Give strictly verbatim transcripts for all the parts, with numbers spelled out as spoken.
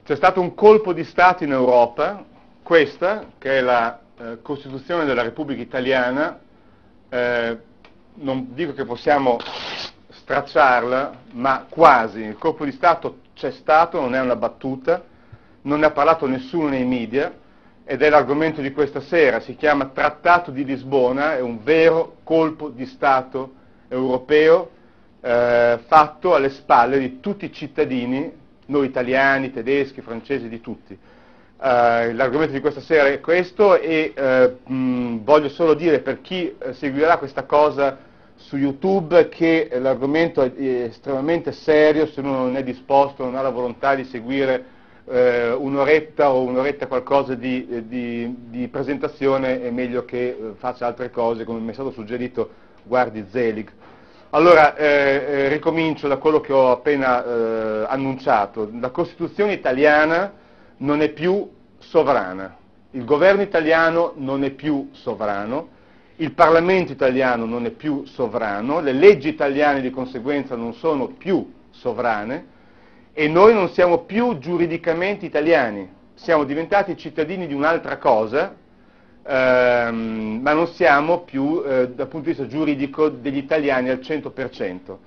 C'è stato un colpo di Stato in Europa, questa, che è la eh, Costituzione della Repubblica Italiana, eh, non dico che possiamo stracciarla, ma quasi. Il colpo di Stato c'è stato, non è una battuta, non ne ha parlato nessuno nei media, ed è l'argomento di questa sera. Si chiama Trattato di Lisbona, è un vero colpo di Stato europeo eh, fatto alle spalle di tutti i cittadini, noi italiani, tedeschi, francesi, di tutti. Uh, l'argomento di questa sera è questo e uh, mh, voglio solo dire per chi uh, seguirà questa cosa su YouTube che l'argomento è, è estremamente serio. Se uno non è disposto, non ha la volontà di seguire uh, un'oretta o un'oretta qualcosa di, di, di presentazione, è meglio che uh, faccia altre cose, come mi è stato suggerito, guardi Zelig. Allora, eh, eh, ricomincio da quello che ho appena eh, annunciato. La Costituzione italiana non è più sovrana, il governo italiano non è più sovrano, il Parlamento italiano non è più sovrano, le leggi italiane di conseguenza non sono più sovrane e noi non siamo più giuridicamente italiani, siamo diventati cittadini di un'altra cosa, ehm, ma non siamo più eh, dal punto di vista giuridico degli italiani al cento per cento.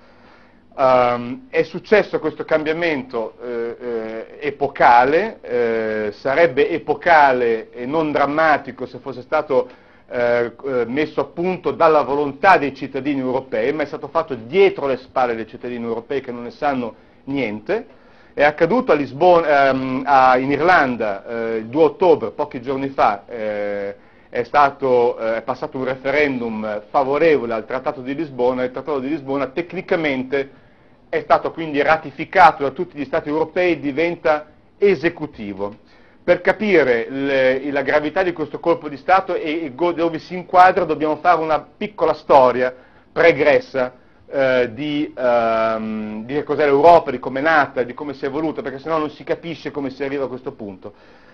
Um, è successo questo cambiamento eh, eh, epocale, eh, sarebbe epocale e non drammatico se fosse stato eh, messo a punto dalla volontà dei cittadini europei, ma è stato fatto dietro le spalle dei cittadini europei che non ne sanno niente. È accaduto a Lisbona, ehm, a, in Irlanda eh, il due ottobre, pochi giorni fa, eh, è, stato, eh, è passato un referendum favorevole al Trattato di Lisbona. Il Trattato di Lisbona tecnicamente è stato quindi ratificato da tutti gli Stati europei, diventa esecutivo. Per capire le, la gravità di questo colpo di Stato e, e dove si inquadra dobbiamo fare una piccola storia pregressa eh, di, ehm, di che cos'è l'Europa, di come è nata, di come si è evoluta, perché sennò non si capisce come si arriva a questo punto.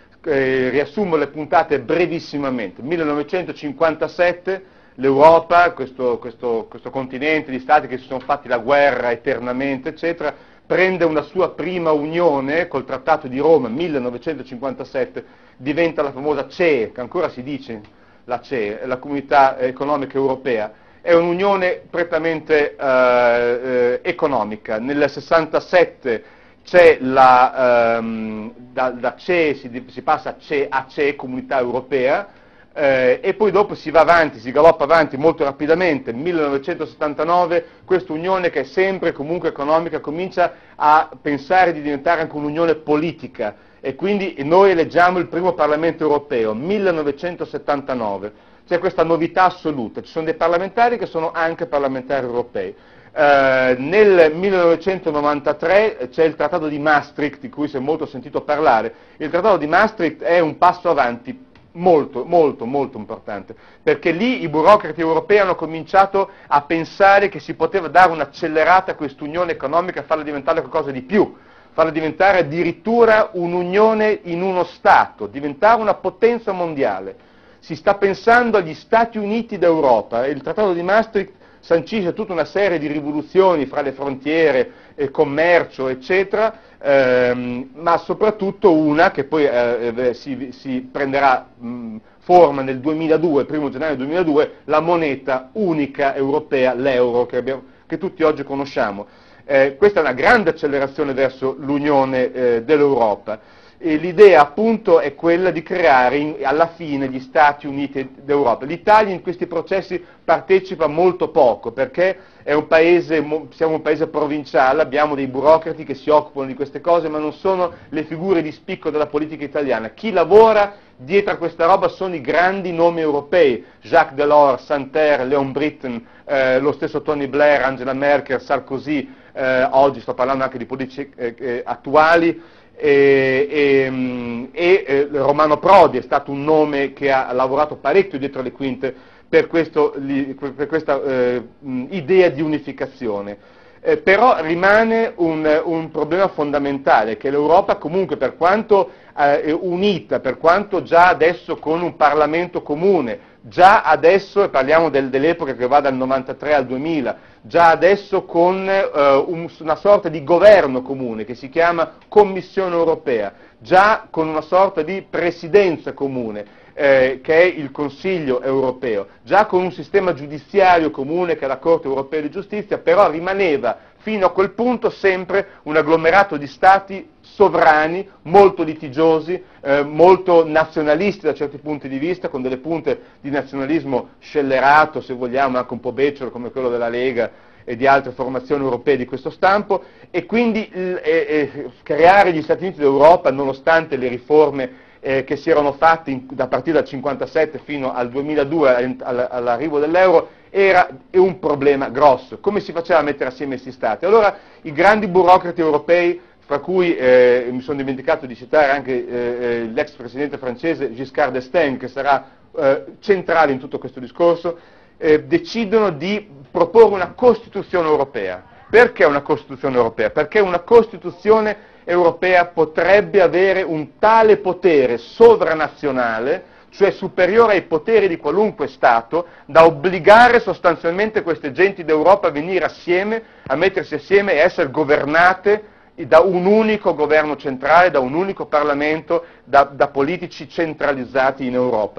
Eh, riassumo le puntate brevissimamente. millenovecentocinquantasette, l'Europa, questo, questo, questo continente di stati che si sono fatti la guerra eternamente, eccetera, prende una sua prima unione col Trattato di Roma, millenovecentocinquantasette, diventa la famosa C E E, che ancora si dice la C E E, la Comunità Economica Europea. È un'unione prettamente eh, eh, economica. Nel sessantasette c'è la, ehm, da, da C E E si, si passa a C E E, a C E E, Comunità Europea, Eh, e poi dopo si va avanti, si galoppa avanti molto rapidamente. millenovecentosettantanove questa unione, che è sempre comunque economica, comincia a pensare di diventare anche un'unione politica e quindi noi eleggiamo il primo Parlamento europeo, millenovecentosettantanove. C'è questa novità assoluta, ci sono dei parlamentari che sono anche parlamentari europei. Eh, nel millenovecentonovantatré c'è il Trattato di Maastricht, di cui si è molto sentito parlare. Il Trattato di Maastricht è un passo avanti molto, molto, molto importante, perché lì i burocrati europei hanno cominciato a pensare che si poteva dare un'accelerata a quest'unione economica e farla diventare qualcosa di più, farla diventare addirittura un'unione in uno Stato, diventare una potenza mondiale. Si sta pensando agli Stati Uniti d'Europa e il Trattato di Maastricht sancisce tutta una serie di rivoluzioni fra le frontiere, eh, commercio, eccetera, ehm, ma soprattutto una che poi eh, si, si prenderà mh, forma nel duemiladue, il primo gennaio duemiladue, la moneta unica europea, l'euro, che, abbiamo, che tutti oggi conosciamo. Eh, questa è una grande accelerazione verso l'unione eh, dell'Europa. E l'idea appunto è quella di creare in, alla fine gli Stati Uniti d'Europa. L'Italia in questi processi partecipa molto poco perché è un paese, siamo un paese provinciale, abbiamo dei burocrati che si occupano di queste cose, ma non sono le figure di spicco della politica italiana. Chi lavora dietro a questa roba sono i grandi nomi europei, Jacques Delors, Santer, Léon Britton, eh, lo stesso Tony Blair, Angela Merkel, Sarkozy, eh, oggi sto parlando anche di politici eh, eh, attuali. E, e, e eh, Romano Prodi è stato un nome che ha lavorato parecchio dietro le quinte per, questo, per questa eh, idea di unificazione. Eh, però rimane un, un problema fondamentale, che l'Europa comunque, per quanto eh, unita, per quanto già adesso con un Parlamento comune, già adesso, e parliamo del, dell'epoca che va dal novantatré al duemila, già adesso con eh, un, una sorta di governo comune che si chiama Commissione Europea, già con una sorta di presidenza comune, Eh, che è il Consiglio europeo, già con un sistema giudiziario comune che è la Corte europea di giustizia, però rimaneva fino a quel punto sempre un agglomerato di stati sovrani, molto litigiosi, eh, molto nazionalisti da certi punti di vista, con delle punte di nazionalismo scellerato, se vogliamo, anche un po' becero come quello della Lega e di altre formazioni europee di questo stampo, e quindi eh, eh, creare gli Stati Uniti d'Europa, nonostante le riforme Eh, che si erano fatti in, da partire dal cinquantasette fino al duemiladue, all, all'arrivo dell'euro, era un problema grosso. Come si faceva a mettere assieme questi stati? Allora i grandi burocrati europei, fra cui eh, mi sono dimenticato di citare anche eh, l'ex presidente francese Giscard d'Estaing, che sarà eh, centrale in tutto questo discorso, eh, decidono di proporre una Costituzione europea. Perché una Costituzione europea? Perché una Costituzione europea potrebbe avere un tale potere sovranazionale, cioè superiore ai poteri di qualunque Stato, da obbligare sostanzialmente queste genti d'Europa a venire assieme, a mettersi assieme e essere governate da un unico governo centrale, da un unico Parlamento, da, da politici centralizzati in Europa.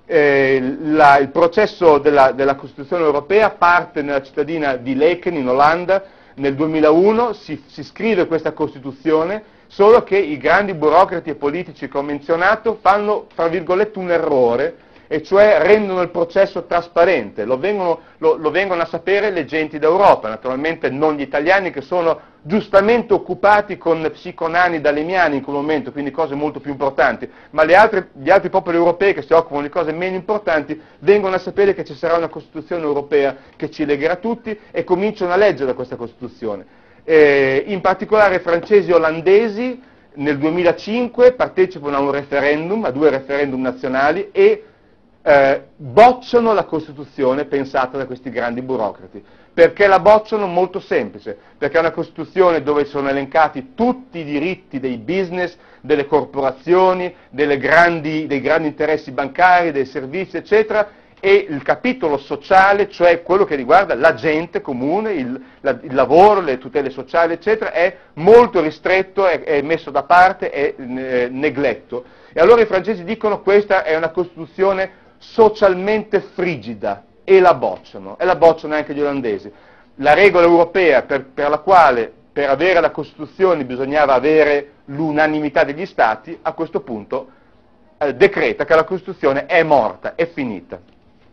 Eh, la, il processo della, della Costituzione europea parte nella cittadina di Laeken in Olanda. Nel duemilauno si, si scrive questa Costituzione, solo che i grandi burocrati e politici che ho menzionato fanno, tra virgolette, un errore, e cioè rendono il processo trasparente, lo vengono, lo, lo vengono a sapere le genti d'Europa, naturalmente non gli italiani, che sono giustamente occupati con psiconani dalemiani in quel momento, quindi cose molto più importanti, ma le altre, gli altri popoli europei che si occupano di cose meno importanti vengono a sapere che ci sarà una Costituzione europea che ci legherà tutti, e cominciano a leggere da questa Costituzione. Eh, in particolare francesi e olandesi nel duemilacinque partecipano a un referendum, a due referendum nazionali, e Eh, bocciano la Costituzione pensata da questi grandi burocrati. Perché la bocciano? Molto semplice, perché è una Costituzione dove sono elencati tutti i diritti dei business, delle corporazioni, delle grandi, dei grandi interessi bancari, dei servizi, eccetera, e il capitolo sociale, cioè quello che riguarda la gente comune, il, la, il lavoro, le tutele sociali, eccetera, è molto ristretto, è, è messo da parte, è eh, negletto. E allora i francesi dicono: questa è una Costituzione socialmente frigida, e la bocciano, e la bocciano anche gli olandesi. La regola europea per, per la quale per avere la Costituzione bisognava avere l'unanimità degli Stati, a questo punto eh, decreta che la Costituzione è morta, è finita.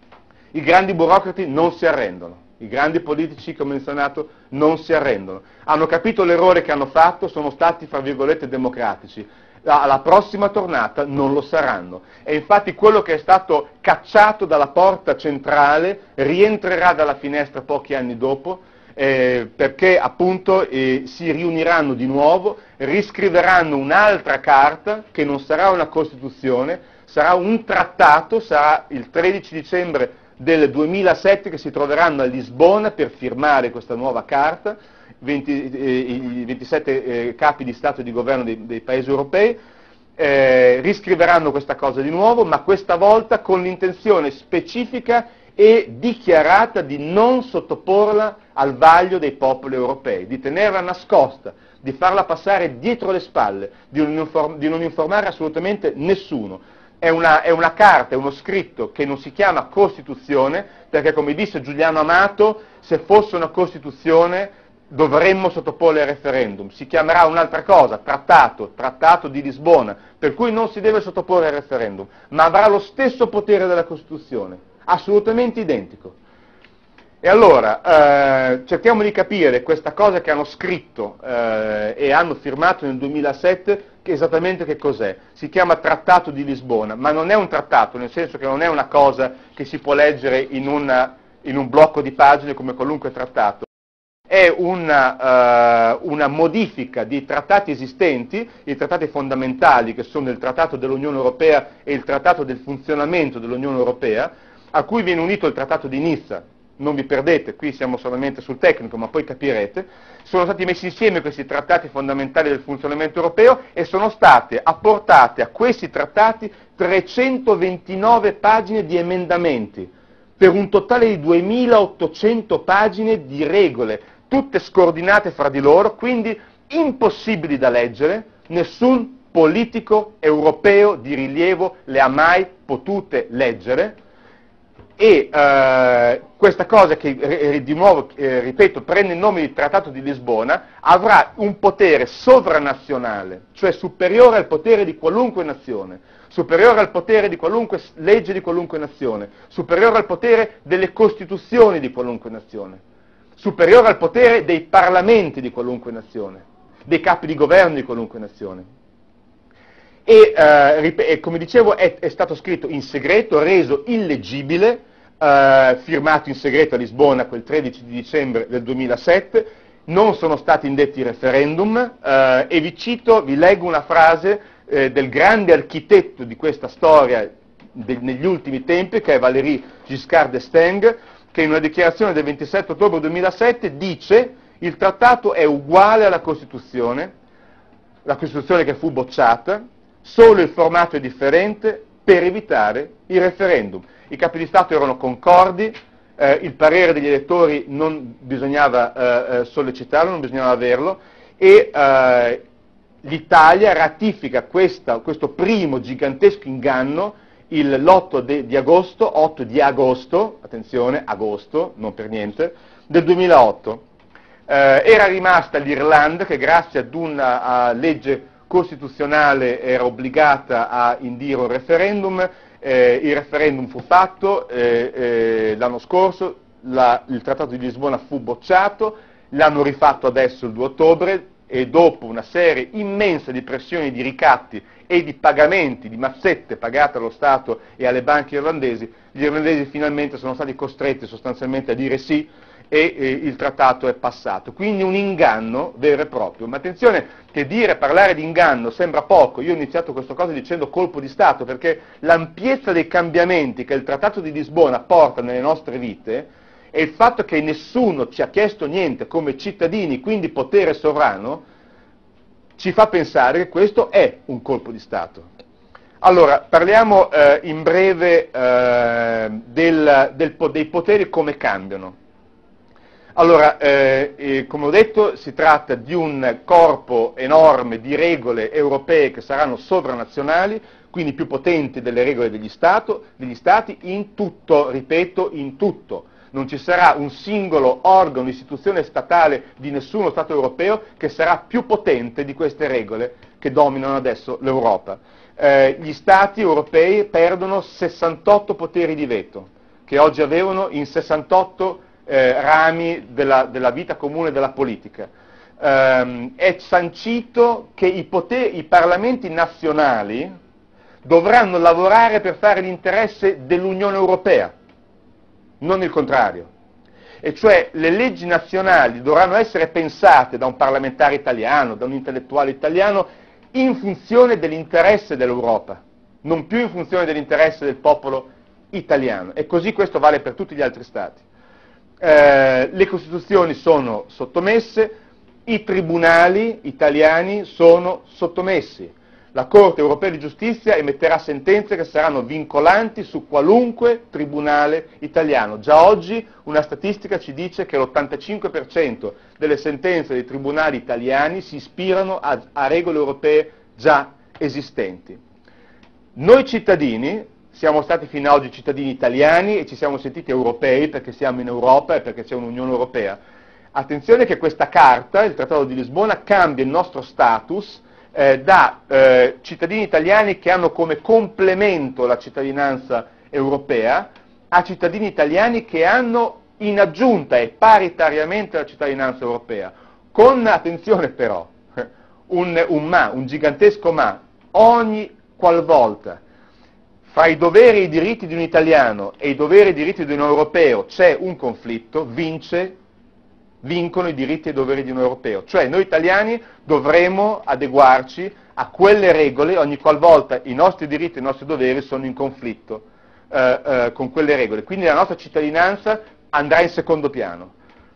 I grandi burocrati non si arrendono, i grandi politici che ho menzionato non si arrendono, hanno capito l'errore che hanno fatto, sono stati, fra virgolette, democratici. Alla prossima tornata non lo saranno, e infatti quello che è stato cacciato dalla porta centrale rientrerà dalla finestra pochi anni dopo, eh, perché appunto eh, si riuniranno di nuovo, riscriveranno un'altra carta che non sarà una Costituzione, sarà un trattato, sarà il tredici dicembre del duemilasette che si troveranno a Lisbona per firmare questa nuova carta, venti, eh, i ventisette eh, capi di Stato e di Governo dei, dei Paesi europei, eh, riscriveranno questa cosa di nuovo, ma questa volta con l'intenzione specifica e dichiarata di non sottoporla al vaglio dei popoli europei, di tenerla nascosta, di farla passare dietro le spalle, di non, inform- di non informare assolutamente nessuno. È una, è una carta, è uno scritto che non si chiama Costituzione, perché, come disse Giuliano Amato, se fosse una Costituzione dovremmo sottoporle al referendum. Si chiamerà un'altra cosa, trattato, trattato di Lisbona, per cui non si deve sottoporre al referendum, ma avrà lo stesso potere della Costituzione, assolutamente identico. E allora, eh, cerchiamo di capire questa cosa che hanno scritto eh, e hanno firmato nel duemilasette, che esattamente che cos'è. Si chiama Trattato di Lisbona, ma non è un trattato, nel senso che non è una cosa che si può leggere in, una, in un blocco di pagine come qualunque trattato. È una, uh, una modifica di trattati esistenti, i trattati fondamentali che sono il Trattato dell'Unione Europea e il Trattato del funzionamento dell'Unione Europea, a cui viene unito il Trattato di Nizza non vi perdete, qui siamo solamente sul tecnico, ma poi capirete, sono stati messi insieme questi trattati fondamentali del funzionamento europeo e sono state apportate a questi trattati trecentoventinove pagine di emendamenti, per un totale di duemilaottocento pagine di regole, tutte scordinate fra di loro, quindi impossibili da leggere, nessun politico europeo di rilievo le ha mai potute leggere, e eh, questa cosa che, eh, di nuovo, eh, ripeto, prende il nome di Trattato di Lisbona, avrà un potere sovranazionale, cioè superiore al potere di qualunque nazione, superiore al potere di qualunque legge di qualunque nazione, superiore al potere delle costituzioni di qualunque nazione, superiore al potere dei parlamenti di qualunque nazione, dei capi di governo di qualunque nazione. E, eh, rip- e come dicevo è, è stato scritto in segreto, reso illeggibile, eh, firmato in segreto a Lisbona quel tredici di dicembre del duemilasette, non sono stati indetti referendum, eh, e vi cito, vi leggo una frase eh, del grande architetto di questa storia de- negli ultimi tempi, che è Valéry Giscard d'Estaing, che in una dichiarazione del ventisette ottobre duemilasette dice: il trattato è uguale alla Costituzione, la Costituzione che fu bocciata, solo il formato è differente per evitare i referendum. I capi di Stato erano concordi, eh, il parere degli elettori non bisognava eh, sollecitarlo, non bisognava averlo, e eh, l'Italia ratifica questa, questo primo gigantesco inganno il, l'otto de, di agosto, otto di agosto, attenzione, agosto, non per niente, del duemilaotto. Eh, era rimasta l'Irlanda, che grazie ad una a legge costituzionale era obbligata a indire un referendum, eh, il referendum fu fatto eh, eh, l'anno scorso, la, il Trattato di Lisbona fu bocciato, l'hanno rifatto adesso il due ottobre e dopo una serie immensa di pressioni, di ricatti e di pagamenti, di mazzette pagate allo Stato e alle banche irlandesi, gli irlandesi finalmente sono stati costretti sostanzialmente a dire sì, e eh, il trattato è passato. Quindi un inganno vero e proprio. Ma attenzione che dire, parlare di inganno sembra poco. Io ho iniziato questa cosa dicendo colpo di Stato, perché l'ampiezza dei cambiamenti che il Trattato di Lisbona porta nelle nostre vite e il fatto che nessuno ci ha chiesto niente come cittadini, quindi potere sovrano, ci fa pensare che questo è un colpo di Stato. Allora, parliamo eh, in breve eh, del, del, dei poteri come cambiano. Allora, eh, eh, come ho detto, si tratta di un corpo enorme di regole europee che saranno sovranazionali, quindi più potenti delle regole degli, stato, degli Stati, in tutto, ripeto, in tutto. Non ci sarà un singolo organo, istituzione statale di nessuno Stato europeo che sarà più potente di queste regole che dominano adesso l'Europa. Eh, gli Stati europei perdono sessantotto poteri di veto, che oggi avevano in sessantotto Eh, rami della, della vita comune della politica. Eh, è sancito che i, poteri, i parlamenti nazionali dovranno lavorare per fare l'interesse dell'Unione Europea, non il contrario. E cioè le leggi nazionali dovranno essere pensate da un parlamentare italiano, da un intellettuale italiano, in funzione dell'interesse dell'Europa, non più in funzione dell'interesse del popolo italiano. E così questo vale per tutti gli altri Stati. Eh, le Costituzioni sono sottomesse, i tribunali italiani sono sottomessi, la Corte Europea di Giustizia emetterà sentenze che saranno vincolanti su qualunque tribunale italiano. Già oggi una statistica ci dice che l'ottantacinque per cento delle sentenze dei tribunali italiani si ispirano a, a regole europee già esistenti. Noi cittadini siamo stati fino ad oggi cittadini italiani e ci siamo sentiti europei perché siamo in Europa e perché c'è un'Unione Europea. Attenzione che questa carta, il Trattato di Lisbona, cambia il nostro status eh, da eh, cittadini italiani che hanno come complemento la cittadinanza europea a cittadini italiani che hanno in aggiunta e paritariamente la cittadinanza europea. Con, attenzione però, un, un ma, un gigantesco ma, ogni qualvolta fra i doveri e i diritti di un italiano e i doveri e i diritti di un europeo c'è un conflitto, vince, vincono i diritti e i doveri di un europeo. Cioè noi italiani dovremo adeguarci a quelle regole ogni qualvolta i nostri diritti e i nostri doveri sono in conflitto eh, eh, con quelle regole. Quindi la nostra cittadinanza andrà in secondo piano.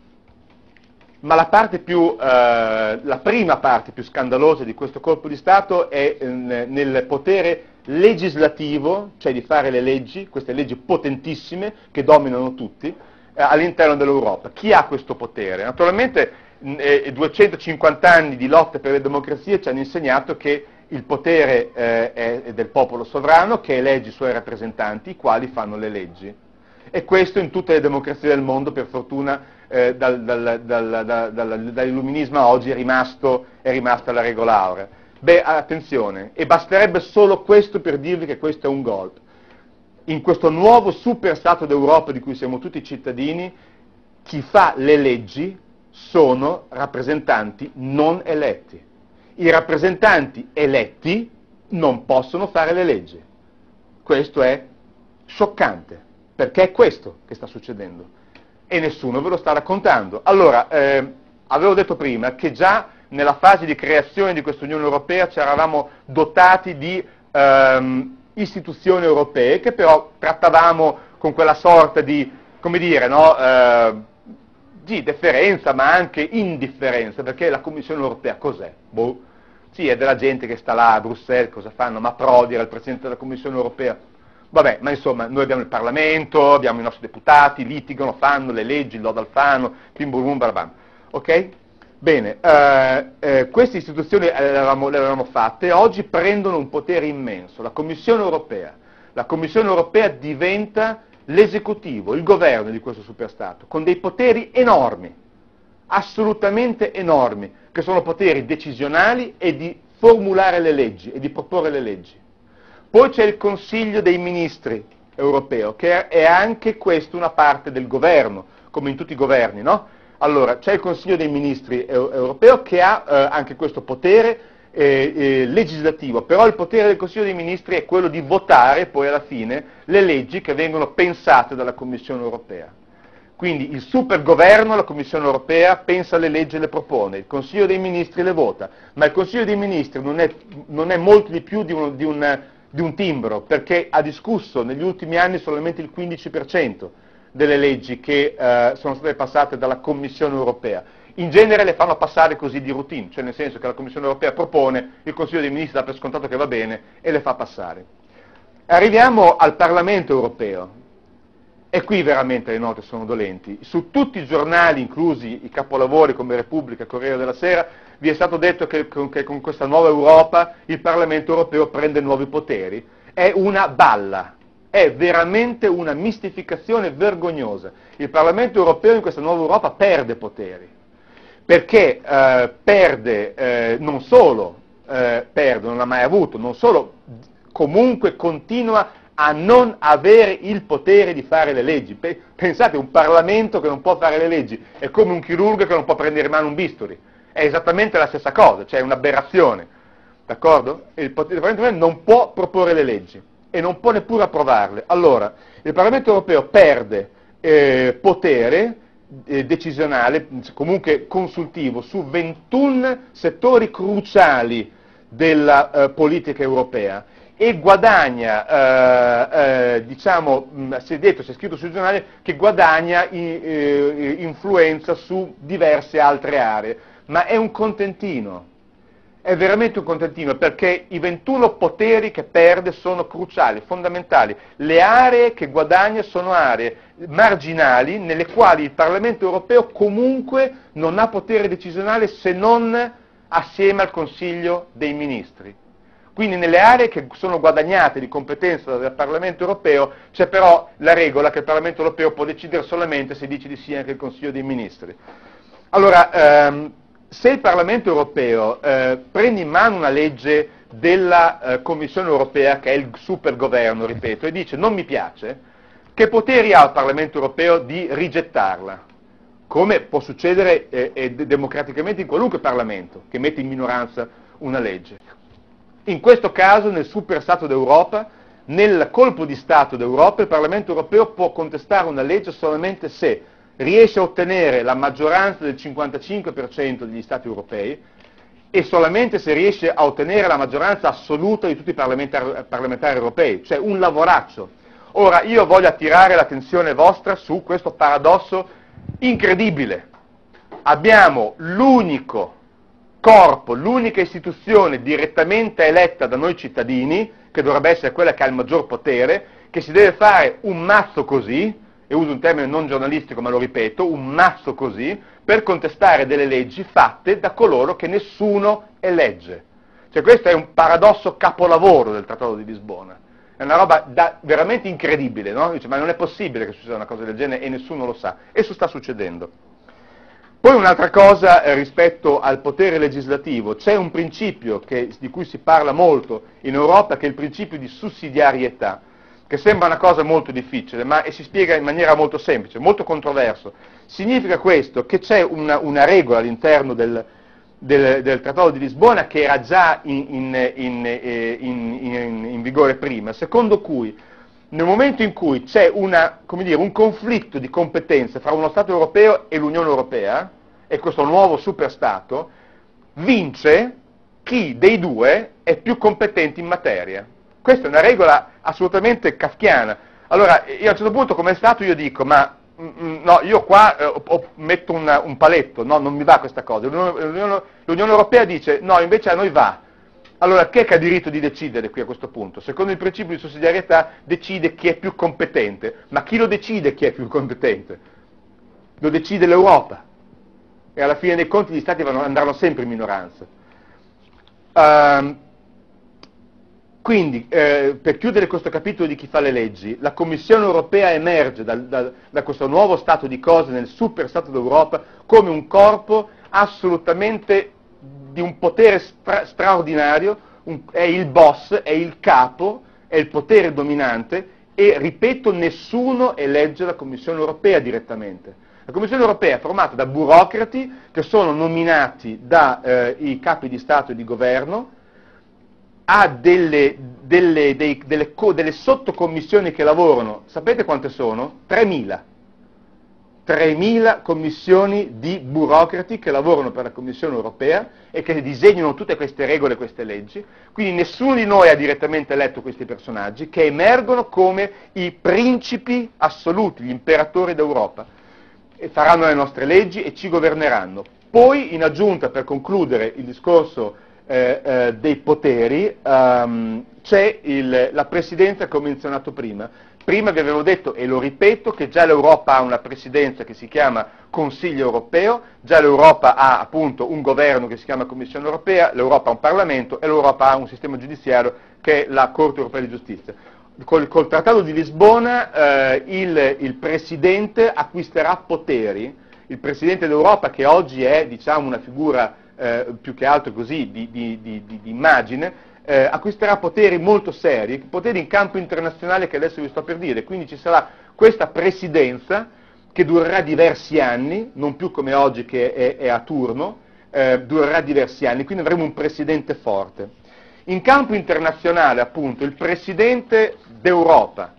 Ma la parte più, eh, la prima parte più scandalosa di questo colpo di Stato è eh, nel potere legislativo, cioè di fare le leggi, queste leggi potentissime che dominano tutti, eh, all'interno dell'Europa. Chi ha questo potere? Naturalmente eh, duecentocinquanta anni di lotte per le democrazie ci hanno insegnato che il potere eh, è del popolo sovrano che elegge i suoi rappresentanti, i quali fanno le leggi. E questo in tutte le democrazie del mondo, per fortuna, eh, dal, dal, dal, dal, dal, dall'illuminismo a oggi è, rimasto, è rimasta la regola aurea. Beh, attenzione, e basterebbe solo questo per dirvi che questo è un golpe. In questo nuovo super Stato d'Europa di cui siamo tutti cittadini, chi fa le leggi sono rappresentanti non eletti. I rappresentanti eletti non possono fare le leggi. Questo è scioccante, perché è questo che sta succedendo e nessuno ve lo sta raccontando. Allora, eh, avevo detto prima che già nella fase di creazione di questa Unione Europea ci eravamo dotati di ehm, istituzioni europee che però trattavamo con quella sorta di, come dire, no, eh, di deferenza ma anche indifferenza, perché la Commissione Europea cos'è? Boh. Sì, è della gente che sta là a Bruxelles, cosa fanno? Ma Prodi era il Presidente della Commissione Europea. Vabbè, ma insomma, noi abbiamo il Parlamento, abbiamo i nostri deputati, litigano, fanno le leggi, il lodo Alfano, bim bum bum barabam. Ok? Bene, eh, eh, queste istituzioni le avevamo, le avevamo fatte e oggi prendono un potere immenso. La Commissione Europea. La Commissione Europea diventa l'esecutivo, il governo di questo superstato, con dei poteri enormi, assolutamente enormi, che sono poteri decisionali e di formulare le leggi e di proporre le leggi. Poi c'è il Consiglio dei Ministri europeo, che è anche questo una parte del governo, come in tutti i governi, no? Allora, c'è il Consiglio dei Ministri europeo che ha eh, anche questo potere eh, eh, legislativo, però il potere del Consiglio dei Ministri è quello di votare poi alla fine le leggi che vengono pensate dalla Commissione europea. Quindi il supergoverno, la Commissione europea, pensa le leggi e le propone, il Consiglio dei Ministri le vota, ma il Consiglio dei Ministri non è, non è molto di più di un, di un di un timbro, perché ha discusso negli ultimi anni solamente il quindici per cento delle leggi che eh, sono state passate dalla Commissione europea. In genere le fanno passare così di routine, cioè nel senso che la Commissione europea propone, il Consiglio dei Ministri dà per scontato che va bene e le fa passare. Arriviamo al Parlamento europeo, e qui veramente le note sono dolenti. Su tutti i giornali, inclusi i capolavori come Repubblica, Corriere della Sera, vi è stato detto che con, che con questa nuova Europa il Parlamento europeo prende nuovi poteri. È una balla, è veramente una mistificazione vergognosa. Il Parlamento europeo in questa nuova Europa perde poteri, perché eh, perde, eh, non solo eh, perde, non ha mai avuto, non solo comunque continua a non avere il potere di fare le leggi. Pensate, un Parlamento che non può fare le leggi è come un chirurgo che non può prendere in mano un bisturi. È esattamente la stessa cosa, cioè è un'aberrazione, d'accordo? Il Parlamento europeo non può proporre le leggi e non può neppure approvarle. Allora, il Parlamento europeo perde eh, potere eh, decisionale, comunque consultivo, su ventuno settori cruciali della eh, politica europea e guadagna, eh, eh, diciamo, mh, si è detto, si è scritto sui giornali, che guadagna i, eh, influenza su diverse altre aree. Ma è un contentino, è veramente un contentino, perché i ventuno poteri che perde sono cruciali, fondamentali. Le aree che guadagna sono aree marginali nelle quali il Parlamento europeo comunque non ha potere decisionale se non assieme al Consiglio dei Ministri. Quindi nelle aree che sono guadagnate di competenza del Parlamento europeo c'è però la regola che il Parlamento europeo può decidere solamente se dice di sì anche il Consiglio dei Ministri. Allora, ehm, se il Parlamento europeo eh, prende in mano una legge della eh, Commissione europea, che è il supergoverno, ripeto, e dice non mi piace, che poteri ha il Parlamento europeo di rigettarla? Come può succedere eh, eh, democraticamente in qualunque Parlamento che mette in minoranza una legge. In questo caso, nel super Stato d'Europa, nel colpo di Stato d'Europa, il Parlamento europeo può contestare una legge solamente se riesce a ottenere la maggioranza del cinquantacinque per cento degli Stati europei e solamente se riesce a ottenere la maggioranza assoluta di tutti i parlamentari, parlamentari europei, cioè un lavoraccio. Ora, io voglio attirare l'attenzione vostra su questo paradosso incredibile. Abbiamo l'unico corpo, l'unica istituzione direttamente eletta da noi cittadini, che dovrebbe essere quella che ha il maggior potere, che si deve fare un mazzo così, e uso un termine non giornalistico ma lo ripeto, un mazzo così, per contestare delle leggi fatte da coloro che nessuno elegge. Cioè questo è un paradosso capolavoro del Trattato di Lisbona. È una roba da, veramente incredibile, no? Dice, ma non è possibile che succeda una cosa del genere e nessuno lo sa. E questo sta succedendo. Poi un'altra cosa eh, rispetto al potere legislativo, c'è un principio che, di cui si parla molto in Europa, che è il principio di sussidiarietà, che sembra una cosa molto difficile, ma e si spiega in maniera molto semplice, molto controverso. Significa questo, che c'è una, una regola all'interno del, del, del Trattato di Lisbona che era già in, in, in, in, in, in vigore prima, secondo cui nel momento in cui c'è una, come dire, un conflitto di competenze fra uno Stato europeo e l'Unione Europea, e questo nuovo superstato, vince chi dei due è più competente in materia. Questa è una regola assolutamente kafkiana. Allora, io a un certo punto come Stato io dico, ma mm, no, io qua eh, ho, metto una, un paletto, no, non mi va questa cosa. L'Unione, L'Unione Europea dice, no, invece a noi va. Allora, chi è che ha diritto di decidere qui a questo punto? Secondo il principio di sussidiarietà decide chi è più competente, ma chi lo decide chi è più competente? Lo decide l'Europa, e alla fine dei conti gli Stati vanno, andranno sempre in minoranza. Uh, quindi, eh, per chiudere questo capitolo di chi fa le leggi, la Commissione Europea emerge da, da, da questo nuovo stato di cose, nel super stato d'Europa, come un corpo assolutamente di un potere stra- straordinario, un, è il boss, è il capo, è il potere dominante e, ripeto, nessuno elegge la Commissione Europea direttamente. La Commissione Europea è formata da burocrati che sono nominati dai eh, capi di Stato e di Governo, ha delle, delle, dei, delle, co- delle sottocommissioni che lavorano, sapete quante sono? tremila. tremila commissioni di burocrati che lavorano per la Commissione Europea e che disegnano tutte queste regole e queste leggi, quindi nessuno di noi ha direttamente eletto questi personaggi che emergono come i principi assoluti, gli imperatori d'Europa, e faranno le nostre leggi e ci governeranno. Poi, in aggiunta, per concludere il discorso eh, eh, dei poteri, um, c'è il, la presidenza che ho menzionato prima. Prima vi avevo detto, e lo ripeto, che già l'Europa ha una presidenza che si chiama Consiglio Europeo, già l'Europa ha appunto un governo che si chiama Commissione Europea, l'Europa ha un Parlamento e l'Europa ha un sistema giudiziario che è la Corte Europea di Giustizia. Col, col Trattato di Lisbona eh, il, il Presidente acquisterà poteri, il Presidente d'Europa, che oggi è diciamo una figura eh, più che altro così di, di, di, di, di immagine, Eh, acquisterà poteri molto seri, poteri in campo internazionale che adesso vi sto per dire, quindi ci sarà questa presidenza che durerà diversi anni, non più come oggi che è, è a turno, eh, durerà diversi anni, quindi avremo un presidente forte. In campo internazionale, appunto, il presidente d'Europa,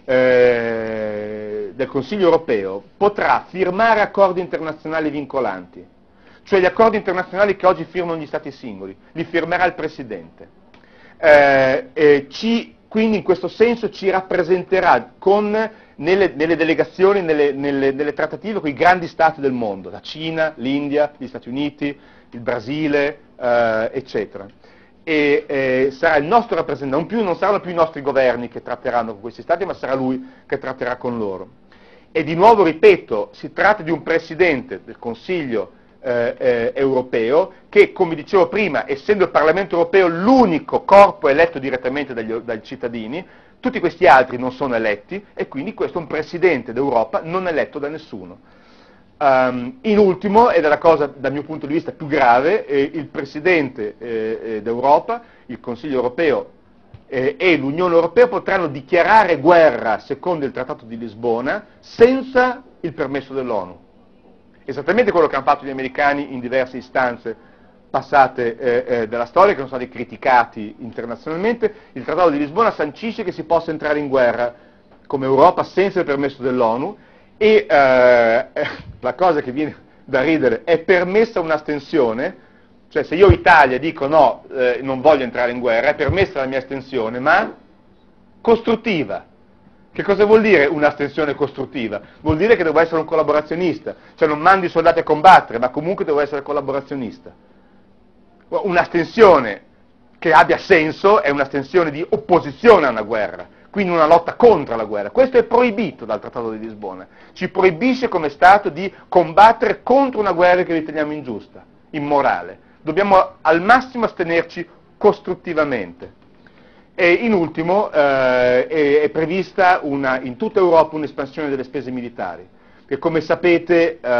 eh, del Consiglio Europeo, potrà firmare accordi internazionali vincolanti, cioè gli accordi internazionali che oggi firmano gli Stati singoli, li firmerà il presidente. Eh, eh, ci, quindi in questo senso ci rappresenterà con, nelle, nelle delegazioni, nelle, nelle, nelle trattative con i grandi stati del mondo, la Cina, l'India, gli Stati Uniti, il Brasile, eh, eccetera. E eh, sarà il nostro rappresentante, non, più, non saranno più i nostri governi che tratteranno con questi stati, ma sarà lui che tratterà con loro. E di nuovo ripeto, si tratta di un presidente del Consiglio Eh, eh, europeo che, come dicevo prima, essendo il Parlamento europeo l'unico corpo eletto direttamente dagli, dai cittadini, tutti questi altri non sono eletti e quindi questo è un Presidente d'Europa non eletto da nessuno. Um, in ultimo, ed è la cosa dal mio punto di vista più grave, eh, il Presidente eh, eh, d'Europa, il Consiglio europeo eh, e l'Unione Europea potranno dichiarare guerra, secondo il Trattato di Lisbona, senza il permesso dell'ONU. Esattamente quello che hanno fatto gli americani in diverse istanze passate eh, eh, della storia, che sono stati criticati internazionalmente. Il Trattato di Lisbona sancisce che si possa entrare in guerra come Europa senza il permesso dell'ONU e eh, la cosa che viene da ridere, è permessa un'astensione, cioè se io Italia dico no, eh, non voglio entrare in guerra, è permessa la mia astensione, ma costruttiva. Che cosa vuol dire un'astensione costruttiva? Vuol dire che devo essere un collaborazionista, cioè non mando i soldati a combattere, ma comunque devo essere collaborazionista. Un'astensione che abbia senso è un'astensione di opposizione a una guerra, quindi una lotta contro la guerra. Questo è proibito dal Trattato di Lisbona. Ci proibisce come Stato di combattere contro una guerra che riteniamo ingiusta, immorale. Dobbiamo al massimo astenerci costruttivamente. E in ultimo eh, è, è prevista una, in tutta Europa un'espansione delle spese militari, che come sapete eh,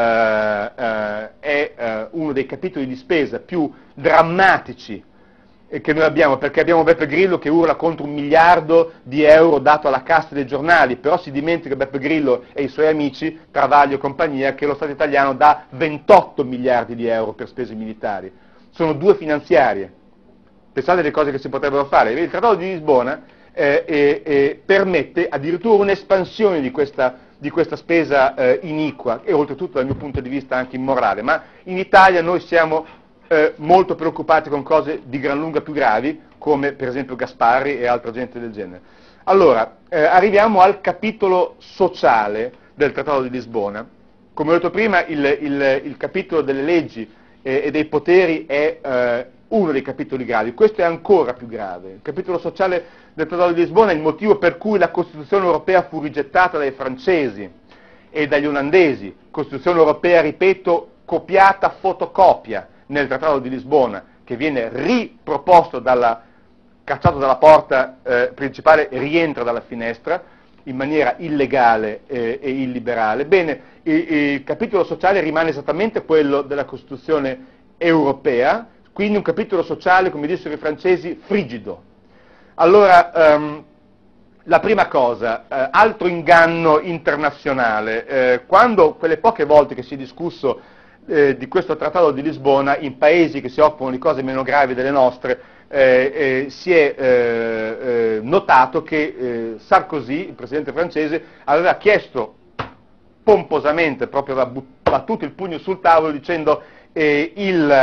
eh, è eh, uno dei capitoli di spesa più drammatici che noi abbiamo, perché abbiamo Beppe Grillo che urla contro un miliardo di euro dato alla cassa dei giornali, però si dimentica Beppe Grillo e i suoi amici, Travaglio e compagnia, che lo Stato italiano dà ventotto miliardi di euro per spese militari. Sono due finanziarie. Pensate alle cose che si potrebbero fare. Il Trattato di Lisbona eh, eh, eh, permette addirittura un'espansione di questa, di questa spesa eh, iniqua e oltretutto dal mio punto di vista anche immorale, ma in Italia noi siamo eh, molto preoccupati con cose di gran lunga più gravi, come per esempio Gasparri e altra gente del genere. Allora, eh, arriviamo al capitolo sociale del Trattato di Lisbona. Come ho detto prima, il, il, il capitolo delle leggi eh, e dei poteri è eh, uno dei capitoli gravi, questo è ancora più grave. Il capitolo sociale del Trattato di Lisbona è il motivo per cui la Costituzione europea fu rigettata dai francesi e dagli olandesi, Costituzione europea, ripeto, copiata fotocopia nel Trattato di Lisbona, che viene riproposto dalla, cacciato dalla porta eh, principale e rientra dalla finestra in maniera illegale eh, e illiberale. Bene, il, il capitolo sociale rimane esattamente quello della Costituzione europea, quindi un capitolo sociale, come dissero i francesi, frigido. Allora, um, la prima cosa, eh, altro inganno internazionale, eh, quando quelle poche volte che si è discusso eh, di questo Trattato di Lisbona in paesi che si occupano di cose meno gravi delle nostre, eh, eh, si è eh, eh, notato che eh, Sarkozy, il presidente francese, aveva chiesto pomposamente, proprio aveva battuto il pugno sul tavolo dicendo Eh, il,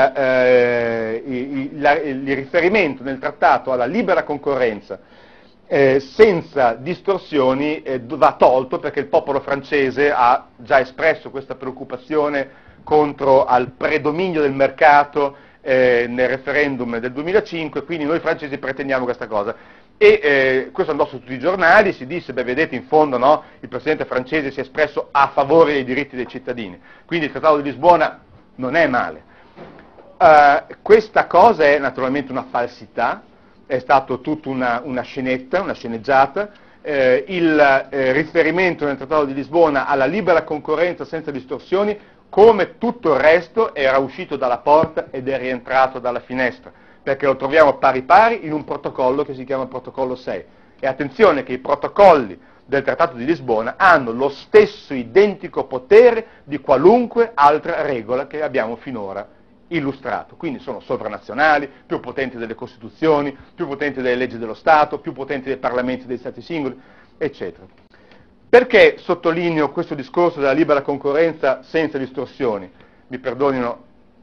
eh, il, la, il riferimento nel trattato alla libera concorrenza eh, senza distorsioni eh, va tolto, perché il popolo francese ha già espresso questa preoccupazione contro al predominio del mercato eh, nel referendum del duemilacinque, quindi noi francesi pretendiamo questa cosa. E eh, questo andò su tutti i giornali, si disse, beh vedete in fondo no, il presidente francese si è espresso a favore dei diritti dei cittadini, quindi il Trattato di Lisbona non è male. Uh, questa cosa è naturalmente una falsità, è stata tutta una, una scenetta, una sceneggiata. Eh, il eh, riferimento nel Trattato di Lisbona alla libera concorrenza senza distorsioni, come tutto il resto, era uscito dalla porta ed è rientrato dalla finestra, perché lo troviamo pari pari in un protocollo che si chiama Protocollo sei. E attenzione che i protocolli del Trattato di Lisbona hanno lo stesso identico potere di qualunque altra regola che abbiamo finora illustrato, quindi sono sovranazionali, più potenti delle Costituzioni, più potenti delle leggi dello Stato, più potenti dei Parlamenti dei Stati singoli, eccetera. Perché sottolineo questo discorso della libera concorrenza senza distorsioni? Mi perdonino,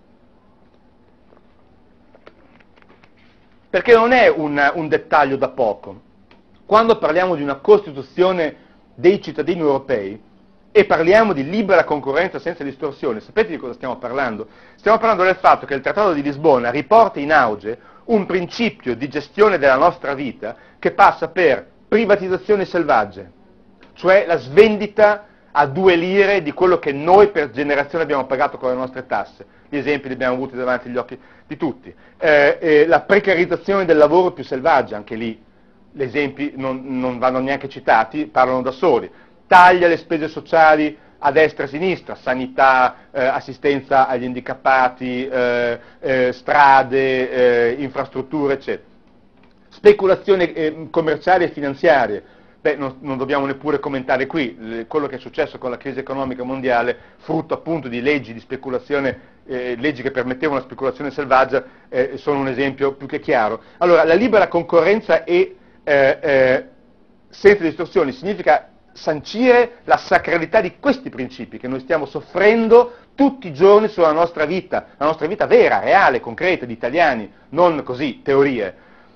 perché non è un, un dettaglio da poco. Quando parliamo di una Costituzione dei cittadini europei e parliamo di libera concorrenza senza distorsione, sapete di cosa stiamo parlando? Stiamo parlando del fatto che il Trattato di Lisbona riporta in auge un principio di gestione della nostra vita che passa per privatizzazioni selvagge, cioè la svendita a due lire di quello che noi per generazione abbiamo pagato con le nostre tasse. Gli esempi li abbiamo avuti davanti agli occhi di tutti. Eh, eh, la precarizzazione del lavoro più selvaggia, anche lì. Gli esempi non, non vanno neanche citati, parlano da soli. Taglia le spese sociali a destra e a sinistra, sanità, eh, assistenza agli handicappati, eh, eh, strade, eh, infrastrutture, eccetera. Speculazioni eh, commerciali e finanziarie. Beh, non, non dobbiamo neppure commentare qui, le, quello che è successo con la crisi economica mondiale, frutto appunto di leggi di speculazione, eh, leggi che permettevano la speculazione selvaggia, eh, sono un esempio più che chiaro. Allora, la libera concorrenza e Eh, eh, senza distorsioni significa sancire la sacralità di questi principi che noi stiamo soffrendo tutti i giorni sulla nostra vita, la nostra vita vera, reale, concreta, di italiani, non così, teorie.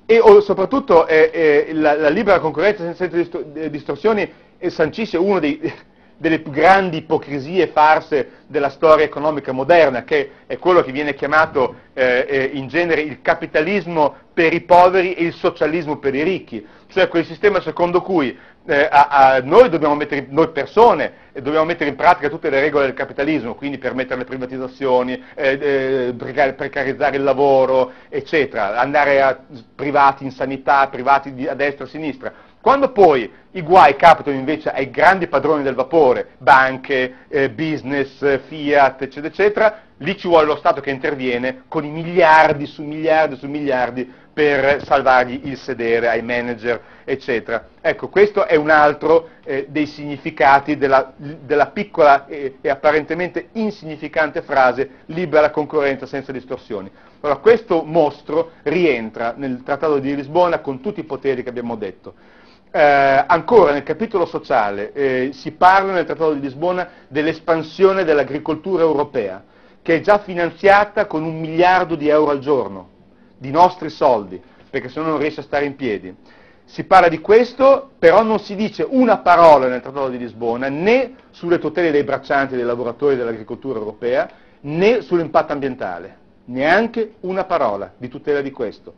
e o, soprattutto eh, eh, la, la libera concorrenza senza distor- distorsioni eh, sancisce uno dei, delle più grandi ipocrisie e farse della storia economica moderna, che è quello che viene chiamato eh, eh, in genere il capitalismo per i poveri e il socialismo per i ricchi, cioè quel sistema secondo cui eh, a, a noi dobbiamo mettere, noi persone, eh, dobbiamo mettere in pratica tutte le regole del capitalismo, quindi permettere le privatizzazioni, eh, eh, precar- precarizzare il lavoro, eccetera, andare a privati in sanità, privati di, a destra e a sinistra. Quando poi i guai capitano invece ai grandi padroni del vapore, banche, eh, business, Fiat, eccetera, eccetera, lì ci vuole lo Stato che interviene con i miliardi su miliardi su miliardi per salvargli il sedere ai manager, eccetera. Ecco, questo è un altro eh, dei significati della, della piccola e, e apparentemente insignificante frase libera concorrenza senza distorsioni. Allora, questo mostro rientra nel Trattato di Lisbona con tutti i poteri che abbiamo detto. Eh, ancora nel capitolo sociale eh, si parla nel Trattato di Lisbona dell'espansione dell'agricoltura europea, che è già finanziata con un miliardo di euro al giorno, di nostri soldi, perché se no non riesce a stare in piedi. Si parla di questo, però non si dice una parola nel Trattato di Lisbona né sulle tutele dei braccianti e dei lavoratori dell'agricoltura europea, né sull'impatto ambientale, neanche una parola di tutela di questo.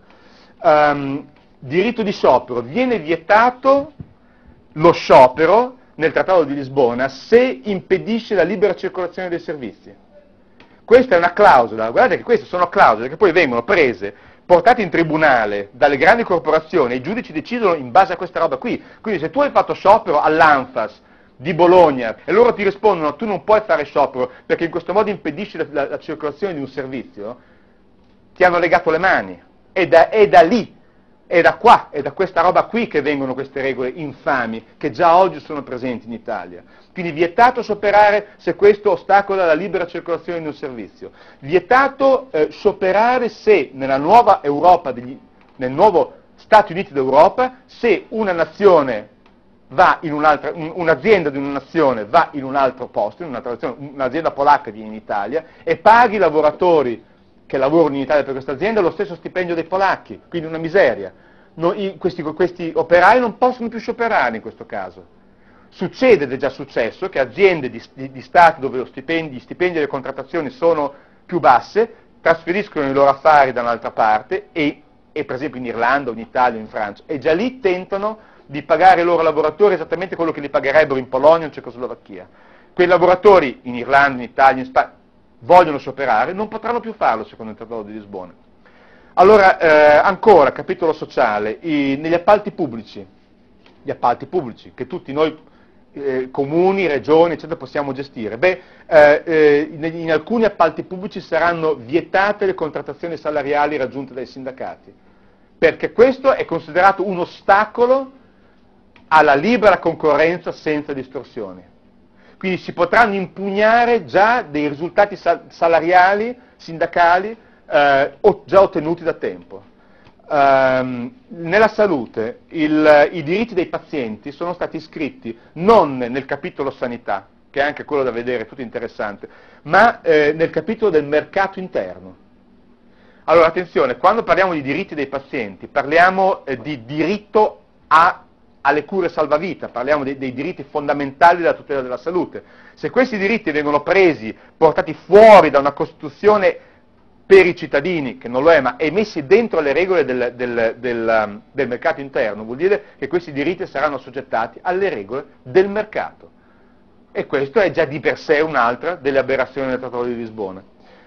Um, diritto di sciopero, viene vietato lo sciopero nel Trattato di Lisbona se impedisce la libera circolazione dei servizi. Questa è una clausola, guardate che queste sono clausole che poi vengono prese, portate in tribunale dalle grandi corporazioni e i giudici decidono in base a questa roba qui. Quindi se tu hai fatto sciopero all'Anfas di Bologna e loro ti rispondono tu non puoi fare sciopero perché in questo modo impedisci la, la, la circolazione di un servizio, ti hanno legato le mani. È da, è da lì, è da qua, è da questa roba qui che vengono queste regole infami che già oggi sono presenti in Italia. Quindi vietato scioperare se questo ostacola la libera circolazione di un servizio. Vietato eh, scioperare se nella nuova Europa, degli, nel nuovo Stati Uniti d'Europa, se una nazione va in un'altra, un, un'azienda di una nazione va in un altro posto, in un'altra nazione, un'azienda polacca viene in Italia e paghi i lavoratori che lavorano in Italia per questa azienda lo stesso stipendio dei polacchi, quindi una miseria. No, i, questi, questi operai non possono più scioperare in questo caso. Succede, ed è già successo, che aziende di, di, di Stati dove lo stipendi, gli stipendi e le contrattazioni sono più basse, trasferiscono i loro affari da un'altra parte, e, e per esempio in Irlanda, o in Italia, o in Francia, e già lì tentano di pagare i loro lavoratori esattamente quello che li pagherebbero in Polonia o in Cecoslovacchia. Quei lavoratori in Irlanda, in Italia, in Spagna, vogliono scioperare, non potranno più farlo secondo il Trattato di Lisbona. Allora, eh, ancora, capitolo sociale, i, negli appalti pubblici, gli appalti pubblici, che tutti noi, eh, comuni, regioni, eccetera, possiamo gestire. Beh, eh, eh, in, in alcuni appalti pubblici saranno vietate le contrattazioni salariali raggiunte dai sindacati, perché questo è considerato un ostacolo alla libera concorrenza senza distorsioni. Quindi si potranno impugnare già dei risultati sal- salariali, sindacali, eh, già ottenuti da tempo. Um, nella salute il, i diritti dei pazienti sono stati iscritti non nel capitolo sanità, che è anche quello da vedere, tutto interessante, ma eh, nel capitolo del mercato interno. Allora attenzione, quando parliamo di diritti dei pazienti parliamo eh, di diritto a, alle cure salvavita, parliamo dei, dei diritti fondamentali della tutela della salute. Se questi diritti vengono presi, portati fuori da una Costituzione per i cittadini, che non lo è, ma è messi dentro le regole del, del, del, del mercato interno, vuol dire che questi diritti saranno assoggettati alle regole del mercato. E questo è già di per sé un'altra delle aberrazioni del Trattato di Lisbona.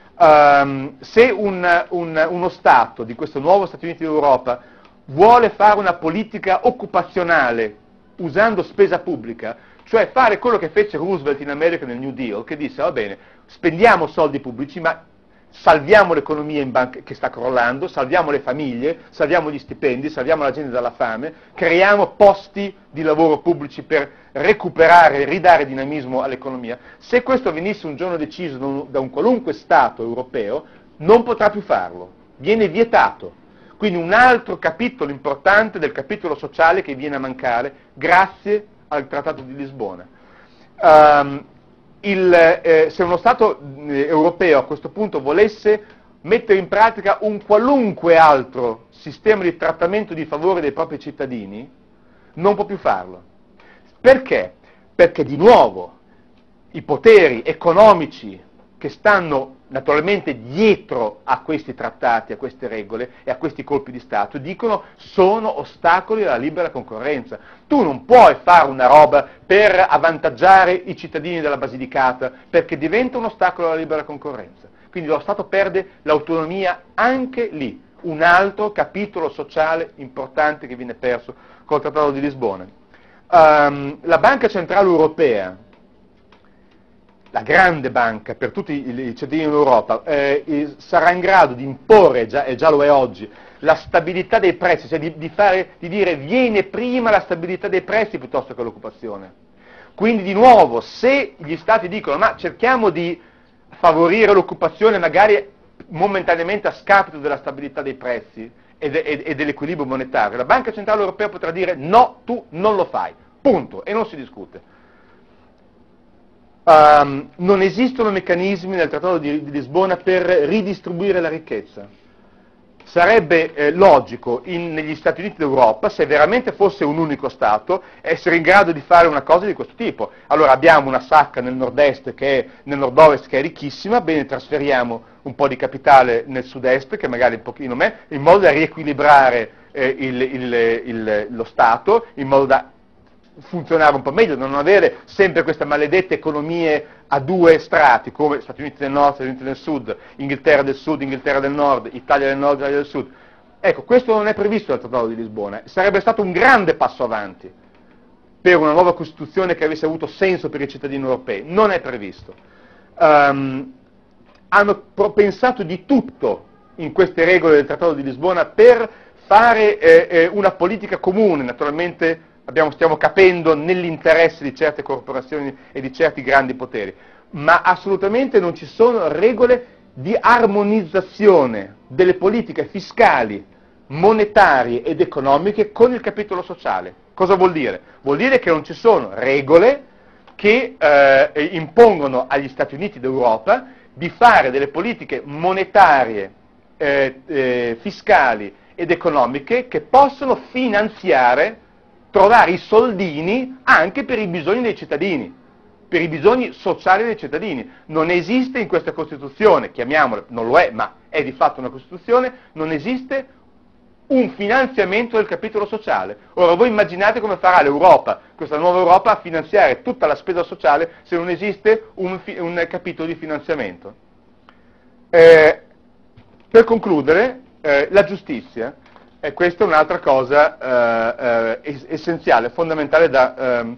Um, se un, un, uno Stato di questo nuovo Stati Uniti d'Europa vuole fare una politica occupazionale usando spesa pubblica, cioè fare quello che fece Roosevelt in America nel New Deal, che disse, va bene, spendiamo soldi pubblici, ma salviamo l'economia in banca che sta crollando, salviamo le famiglie, salviamo gli stipendi, salviamo la gente dalla fame, creiamo posti di lavoro pubblici per recuperare e ridare dinamismo all'economia. Se questo venisse un giorno deciso da un, da un qualunque Stato europeo, non potrà più farlo, viene vietato. Quindi un altro capitolo importante del capitolo sociale che viene a mancare grazie al Trattato di Lisbona. Um, Il, eh, se uno Stato eh, europeo a questo punto volesse mettere in pratica un qualunque altro sistema di trattamento di favore dei propri cittadini, non può più farlo. Perché? Perché di nuovo i poteri economici che stanno naturalmente dietro a questi trattati, a queste regole e a questi colpi di Stato, dicono sono ostacoli alla libera concorrenza. Tu non puoi fare una roba per avvantaggiare i cittadini della Basilicata, perché diventa un ostacolo alla libera concorrenza. Quindi lo Stato perde l'autonomia anche lì, un altro capitolo sociale importante che viene perso col Trattato di Lisbona. Um, la Banca Centrale Europea, la grande banca per tutti i cittadini in Europa, eh, sarà in grado di imporre, già, e già lo è oggi, la stabilità dei prezzi, cioè di, di, fare, di dire viene prima la stabilità dei prezzi piuttosto che l'occupazione. Quindi di nuovo, se gli Stati dicono ma cerchiamo di favorire l'occupazione magari momentaneamente a scapito della stabilità dei prezzi e, de, e, e dell'equilibrio monetario, la Banca Centrale Europea potrà dire no, tu non lo fai, punto, e non si discute. Um, non esistono meccanismi nel Trattato di, di Lisbona per ridistribuire la ricchezza. Sarebbe eh, logico in, negli Stati Uniti d'Europa, se veramente fosse un unico Stato, essere in grado di fare una cosa di questo tipo. Allora abbiamo una sacca nel nord-est che è, nel nord-ovest che è ricchissima, bene, trasferiamo un po' di capitale nel sud-est, che magari un pochino meno, in modo da riequilibrare eh, il, il, il, lo Stato, in modo da funzionare un po' meglio, da non avere sempre queste maledette economie a due strati, come Stati Uniti del Nord, Stati Uniti del Sud, Inghilterra del Sud, Inghilterra del Nord, Italia del Nord, Italia del Sud. Ecco, questo non è previsto dal Trattato di Lisbona. Sarebbe stato un grande passo avanti per una nuova Costituzione che avesse avuto senso per i cittadini europei. Non è previsto. Um, hanno pensato di tutto in queste regole del Trattato di Lisbona per fare eh, eh, una politica comune, naturalmente. Abbiamo, stiamo capendo nell'interesse di certe corporazioni e di certi grandi poteri, ma assolutamente non ci sono regole di armonizzazione delle politiche fiscali, monetarie ed economiche con il capitolo sociale. Cosa vuol dire? Vuol dire che non ci sono regole che eh, impongono agli Stati Uniti d'Europa di fare delle politiche monetarie, eh, eh, fiscali ed economiche che possono finanziare, trovare i soldini anche per i bisogni dei cittadini, per i bisogni sociali dei cittadini. Non esiste in questa Costituzione, chiamiamola, non lo è, ma è di fatto una Costituzione, non esiste un finanziamento del capitolo sociale. Ora voi immaginate come farà l'Europa, questa nuova Europa, a finanziare tutta la spesa sociale se non esiste un, un capitolo di finanziamento. Eh, per concludere, eh, la giustizia. E questa è un'altra cosa eh, eh, essenziale, fondamentale da, eh,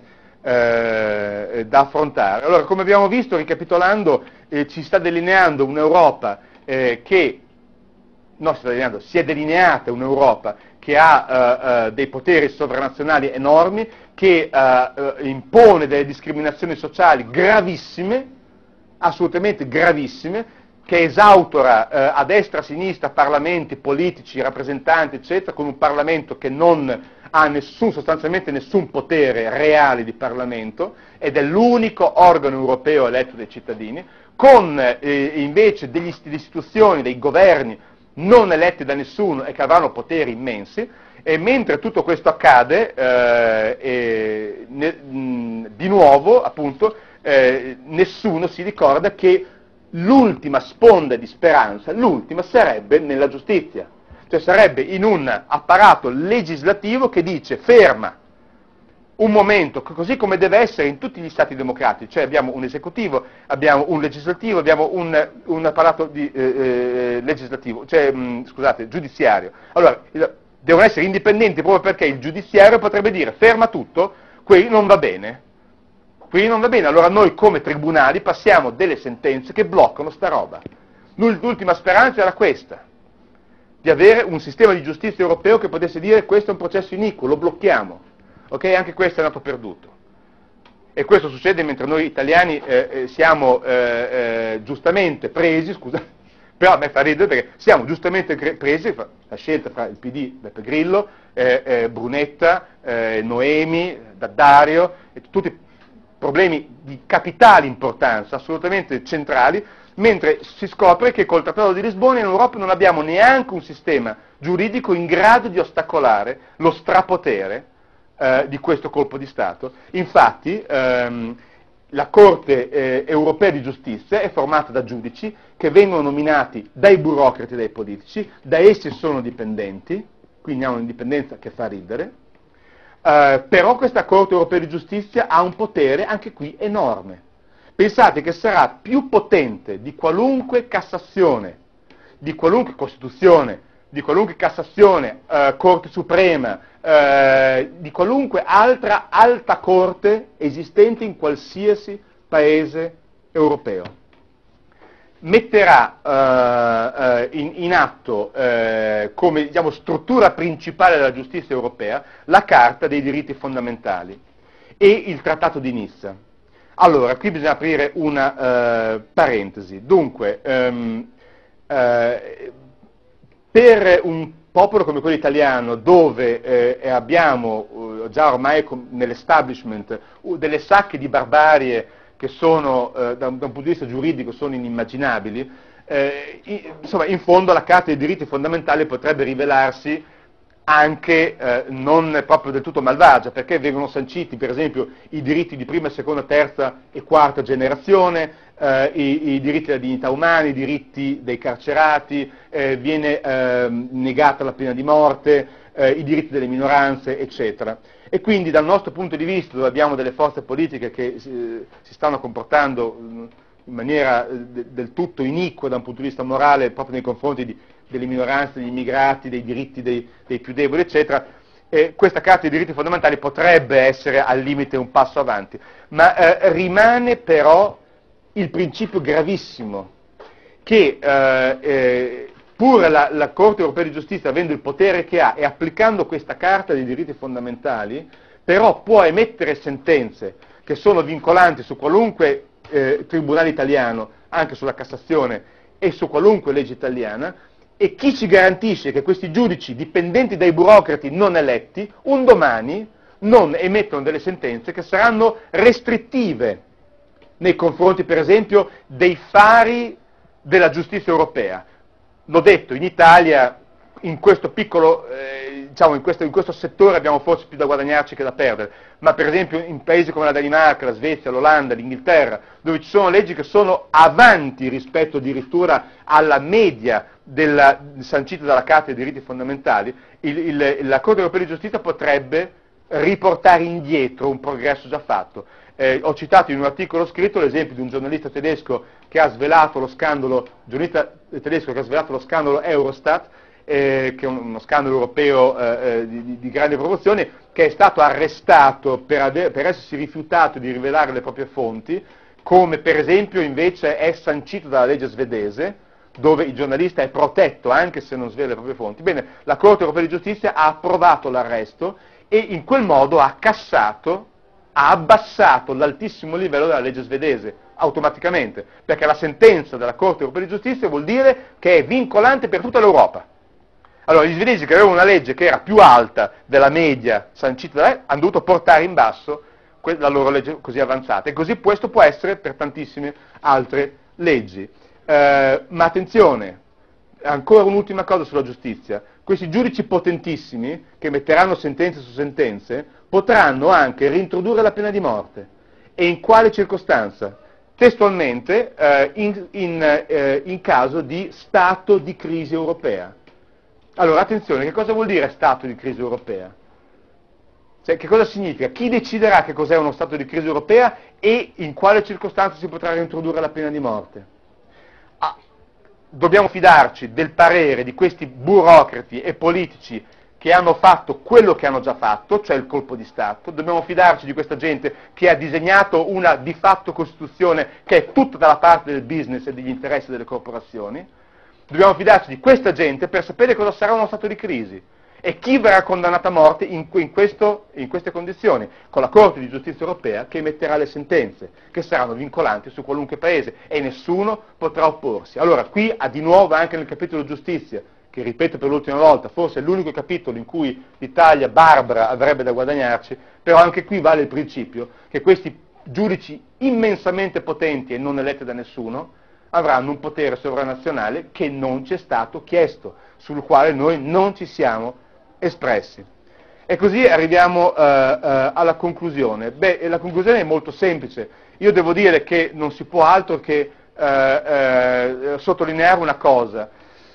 eh, da affrontare. Allora, come abbiamo visto, ricapitolando, eh, ci sta delineando un'Europa eh, che, no, si, sta delineando, si è delineata un'Europa che ha eh, eh, dei poteri sovranazionali enormi, che eh, eh, impone delle discriminazioni sociali gravissime, assolutamente gravissime, che esautora eh, a destra, a sinistra, parlamenti, politici, rappresentanti, eccetera, con un Parlamento che non ha nessun, sostanzialmente nessun potere reale di Parlamento, ed è l'unico organo europeo eletto dai cittadini, con eh, invece degli, delle istituzioni, dei governi non eletti da nessuno e che avranno poteri immensi, e mentre tutto questo accade, eh, e, ne, mh, di nuovo, appunto, eh, nessuno si ricorda che l'ultima sponda di speranza, l'ultima sarebbe nella giustizia, cioè sarebbe in un apparato legislativo che dice ferma un momento, così come deve essere in tutti gli stati democratici, cioè abbiamo un esecutivo, abbiamo un legislativo, abbiamo un, un apparato di, eh, eh, legislativo, cioè mh, scusate, giudiziario. Allora, il, devono essere indipendenti proprio perché il giudiziario potrebbe dire ferma tutto, qui non va bene. Qui non va bene, allora noi come tribunali passiamo delle sentenze che bloccano sta roba. L'ultima speranza era questa, di avere un sistema di giustizia europeo che potesse dire questo è un processo iniquo, lo blocchiamo. Ok? Anche questo è andato perduto. E questo succede mentre noi italiani eh, eh, siamo eh, eh, giustamente presi, scusa, però a me fa ridere perché siamo giustamente presi, la scelta fra il P D, Beppe Grillo, eh, eh, Brunetta, eh, Noemi, Daddario, e tutti problemi di capitale importanza, assolutamente centrali, mentre si scopre che col Trattato di Lisbona in Europa non abbiamo neanche un sistema giuridico in grado di ostacolare lo strapotere eh, di questo colpo di Stato. Infatti ehm, la Corte eh, europea di giustizia è formata da giudici che vengono nominati dai burocrati e dai politici, da essi sono dipendenti, quindi hanno un'indipendenza che fa ridere, eh, però questa Corte europea di giustizia ha un potere anche qui enorme. Pensate che sarà più potente di qualunque Cassazione, di qualunque Costituzione, di qualunque Cassazione, eh, Corte Suprema, eh, di qualunque altra alta corte esistente in qualsiasi paese europeo. Metterà eh, eh, in, in atto eh, come diciamo, struttura principale della giustizia europea la Carta dei diritti fondamentali e il Trattato di Nizza. Allora, qui bisogna aprire una eh, parentesi. Dunque, ehm, eh, per un popolo come quello italiano, dove eh, abbiamo eh, già ormai nell'establishment uh, delle sacche di barbarie che sono, eh, da, un, da un punto di vista giuridico, sono inimmaginabili, eh, in, insomma, in fondo la Carta dei diritti fondamentali potrebbe rivelarsi anche eh, non proprio del tutto malvagia, perché vengono sanciti per esempio i diritti di prima, seconda, terza e quarta generazione, eh, i, i diritti della dignità umana, i diritti dei carcerati, eh, viene eh, negata la pena di morte, eh, i diritti delle minoranze, eccetera. E quindi dal nostro punto di vista, dove abbiamo delle forze politiche che eh, si stanno comportando in maniera eh, del tutto iniqua da un punto di vista morale proprio nei confronti di delle minoranze, degli immigrati, dei diritti dei, dei più deboli, eccetera, eh, questa Carta dei diritti fondamentali potrebbe essere al limite un passo avanti, ma eh, rimane però il principio gravissimo che eh, eh, pur la, la Corte europea di giustizia, avendo il potere che ha e applicando questa Carta dei diritti fondamentali, però può emettere sentenze che sono vincolanti su qualunque eh, tribunale italiano, anche sulla Cassazione e su qualunque legge italiana. E chi ci garantisce che questi giudici, dipendenti dai burocrati non eletti, un domani non emettono delle sentenze che saranno restrittive nei confronti, per esempio, dei fari della giustizia europea? L'ho detto, in Italia, in questo piccolo, eh, diciamo, in questo, in questo settore abbiamo forse più da guadagnarci che da perdere, ma per esempio in paesi come la Danimarca, la Svezia, l'Olanda, l'Inghilterra, dove ci sono leggi che sono avanti rispetto addirittura alla media della, sancita dalla Carta dei diritti fondamentali, il, il, la Corte europea di giustizia potrebbe riportare indietro un progresso già fatto. Eh, ho citato in un articolo scritto l'esempio di un giornalista tedesco che ha svelato lo scandalo, giornalista tedesco che ha svelato lo scandalo Eurostat, eh, che è uno scandalo europeo eh, di, di grandi proporzioni, che è stato arrestato per, aver, per essersi rifiutato di rivelare le proprie fonti, come per esempio invece è sancito dalla legge svedese, dove il giornalista è protetto anche se non svela le proprie fonti. Bene, la Corte europea di giustizia ha approvato l'arresto e in quel modo ha cassato, ha abbassato l'altissimo livello della legge svedese, automaticamente, perché la sentenza della Corte europea di giustizia vuol dire che è vincolante per tutta l'Europa. Allora, gli svedesi che avevano una legge che era più alta della media sancita da lei, hanno dovuto portare in basso la loro legge così avanzata, e così questo può essere per tantissime altre leggi. Eh, ma attenzione, ancora un'ultima cosa sulla giustizia: questi giudici potentissimi, che metteranno sentenze su sentenze, potranno anche reintrodurre la pena di morte. E in quale circostanza? Testualmente, eh, in, in, eh, in caso di stato di crisi europea. Allora, attenzione, che cosa vuol dire stato di crisi europea? Cioè, che cosa significa? Chi deciderà che cos'è uno stato di crisi europea e in quale circostanza si potrà reintrodurre la pena di morte? Ah, dobbiamo fidarci del parere di questi burocrati e politici che hanno fatto quello che hanno già fatto, cioè il colpo di Stato. Dobbiamo fidarci di questa gente che ha disegnato una di fatto Costituzione che è tutta dalla parte del business e degli interessi delle corporazioni. Dobbiamo fidarci di questa gente per sapere cosa sarà uno stato di crisi e chi verrà condannato a morte in, in, questo, in queste condizioni, con la Corte di Giustizia Europea che emetterà le sentenze, che saranno vincolanti su qualunque paese e nessuno potrà opporsi. Allora, qui ha di nuovo anche nel capitolo giustizia, che ripeto per l'ultima volta, forse è l'unico capitolo in cui l'Italia barbara avrebbe da guadagnarci, però anche qui vale il principio che questi giudici immensamente potenti e non eletti da nessuno avranno un potere sovranazionale che non ci è stato chiesto, sul quale noi non ci siamo espressi. E così arriviamo eh, eh, alla conclusione. Beh, la conclusione è molto semplice. Io devo dire che non si può altro che eh, eh, sottolineare una cosa,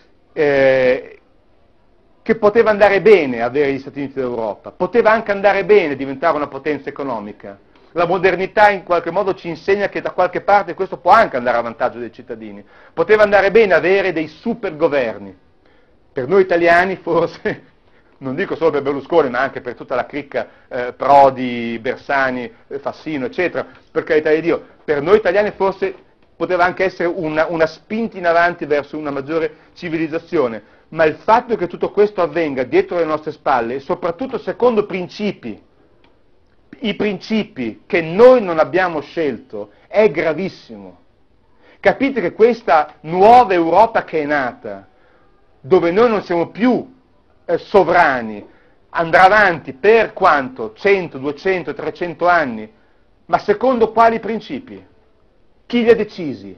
eh, che poteva andare bene avere gli Stati Uniti d'Europa, poteva anche andare bene diventare una potenza economica. La modernità in qualche modo ci insegna che da qualche parte questo può anche andare a vantaggio dei cittadini. Poteva andare bene avere dei supergoverni. Per noi italiani forse, non dico solo per Berlusconi, ma anche per tutta la cricca eh, Prodi, Bersani, eh, Fassino, eccetera, per carità di Dio, per noi italiani forse poteva anche essere una, una spinta in avanti verso una maggiore civilizzazione, ma il fatto che tutto questo avvenga dietro le nostre spalle, e soprattutto secondo principi, i principi che noi non abbiamo scelto, è gravissimo. Capite che questa nuova Europa che è nata, dove noi non siamo più eh, sovrani, andrà avanti per quanto? cento, duecento, trecento anni, ma secondo quali principi? Chi li ha decisi?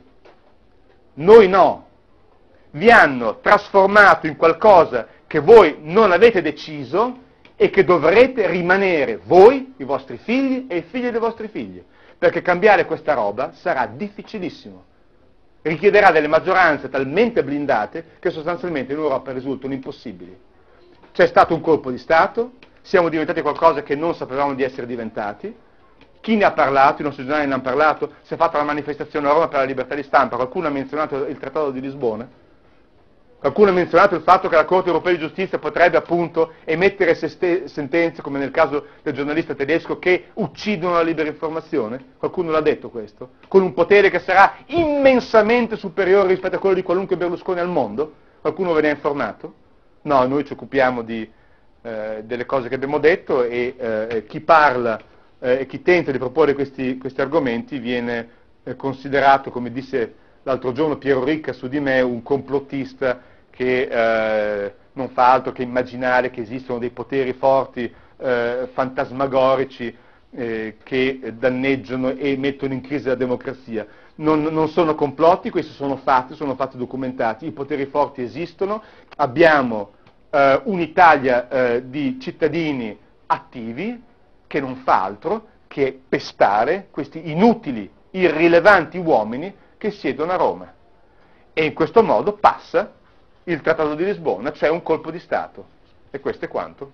Noi no. Vi hanno trasformato in qualcosa che voi non avete deciso e che dovrete rimanere voi, i vostri figli e i figli dei vostri figli, perché cambiare questa roba sarà difficilissimo. Richiederà delle maggioranze talmente blindate che sostanzialmente in Europa risultano impossibili. C'è stato un colpo di Stato, siamo diventati qualcosa che non sapevamo di essere diventati. Chi ne ha parlato? I nostri giornali ne hanno parlato, si è fatta la manifestazione a Roma per la libertà di stampa, qualcuno ha menzionato il Trattato di Lisbona? Qualcuno ha menzionato il fatto che la Corte Europea di Giustizia potrebbe appunto emettere sentenze, come nel caso del giornalista tedesco, che uccidono la libera informazione? Qualcuno l'ha detto questo? Con un potere che sarà immensamente superiore rispetto a quello di qualunque Berlusconi al mondo? Qualcuno ve ne ha informato? No, noi ci occupiamo di, eh, delle cose che abbiamo detto e eh, chi parla eh, e chi tenta di proporre questi, questi argomenti viene eh, considerato, come disse l'altro giorno Piero Ricca su di me, un complottista che eh, non fa altro che immaginare che esistono dei poteri forti, eh, fantasmagorici, eh, che danneggiano e mettono in crisi la democrazia. Non, non sono complotti, questi sono fatti, sono fatti documentati, i poteri forti esistono, abbiamo eh, un'Italia eh, di cittadini attivi che non fa altro che pestare questi inutili, irrilevanti uomini che siedono a Roma. E in questo modo passa il Trattato di Lisbona, cioè un colpo di Stato. E questo è quanto.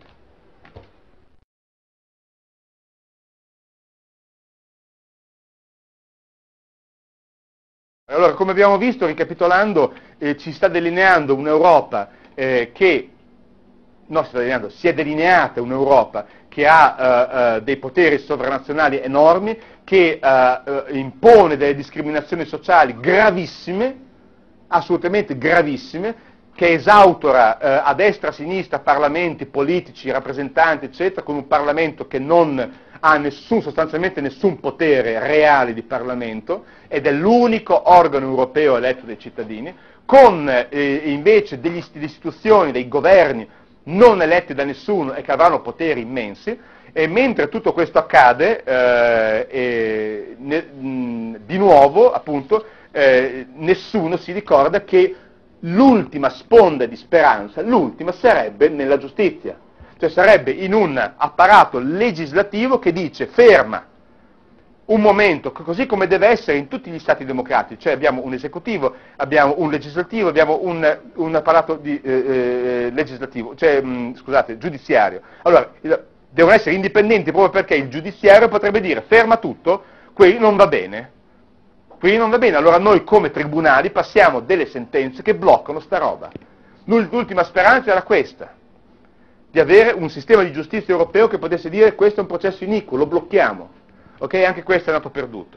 Allora, come abbiamo visto, ricapitolando, eh, ci sta delineando un'Europa eh, che, no, si, sta delineando, si è delineata un'Europa che ha eh, eh, dei poteri sovranazionali enormi, che eh, eh, impone delle discriminazioni sociali gravissime, assolutamente gravissime, che esautora eh, a destra e a sinistra parlamenti, politici, rappresentanti, eccetera, con un Parlamento che non ha nessun, sostanzialmente nessun potere reale di Parlamento, ed è l'unico organo europeo eletto dai cittadini, con eh, invece degli, delle istituzioni, dei governi non eletti da nessuno e che avranno poteri immensi, e mentre tutto questo accade, eh, e, ne, mh, di nuovo, appunto, eh, nessuno si ricorda che l'ultima sponda di speranza, l'ultima sarebbe nella giustizia, cioè sarebbe in un apparato legislativo che dice ferma un momento, così come deve essere in tutti gli stati democratici, cioè abbiamo un esecutivo, abbiamo un legislativo, abbiamo un, un apparato di, eh, eh, legislativo, cioè, mh, scusate, giudiziario. Allora, il, devono essere indipendenti proprio perché il giudiziario potrebbe dire ferma tutto, qui non va bene. Qui non va bene, allora noi come tribunali passiamo delle sentenze che bloccano sta roba. L'ultima speranza era questa, di avere un sistema di giustizia europeo che potesse dire questo è un processo iniquo, lo blocchiamo. Ok? Anche questo è andato perduto.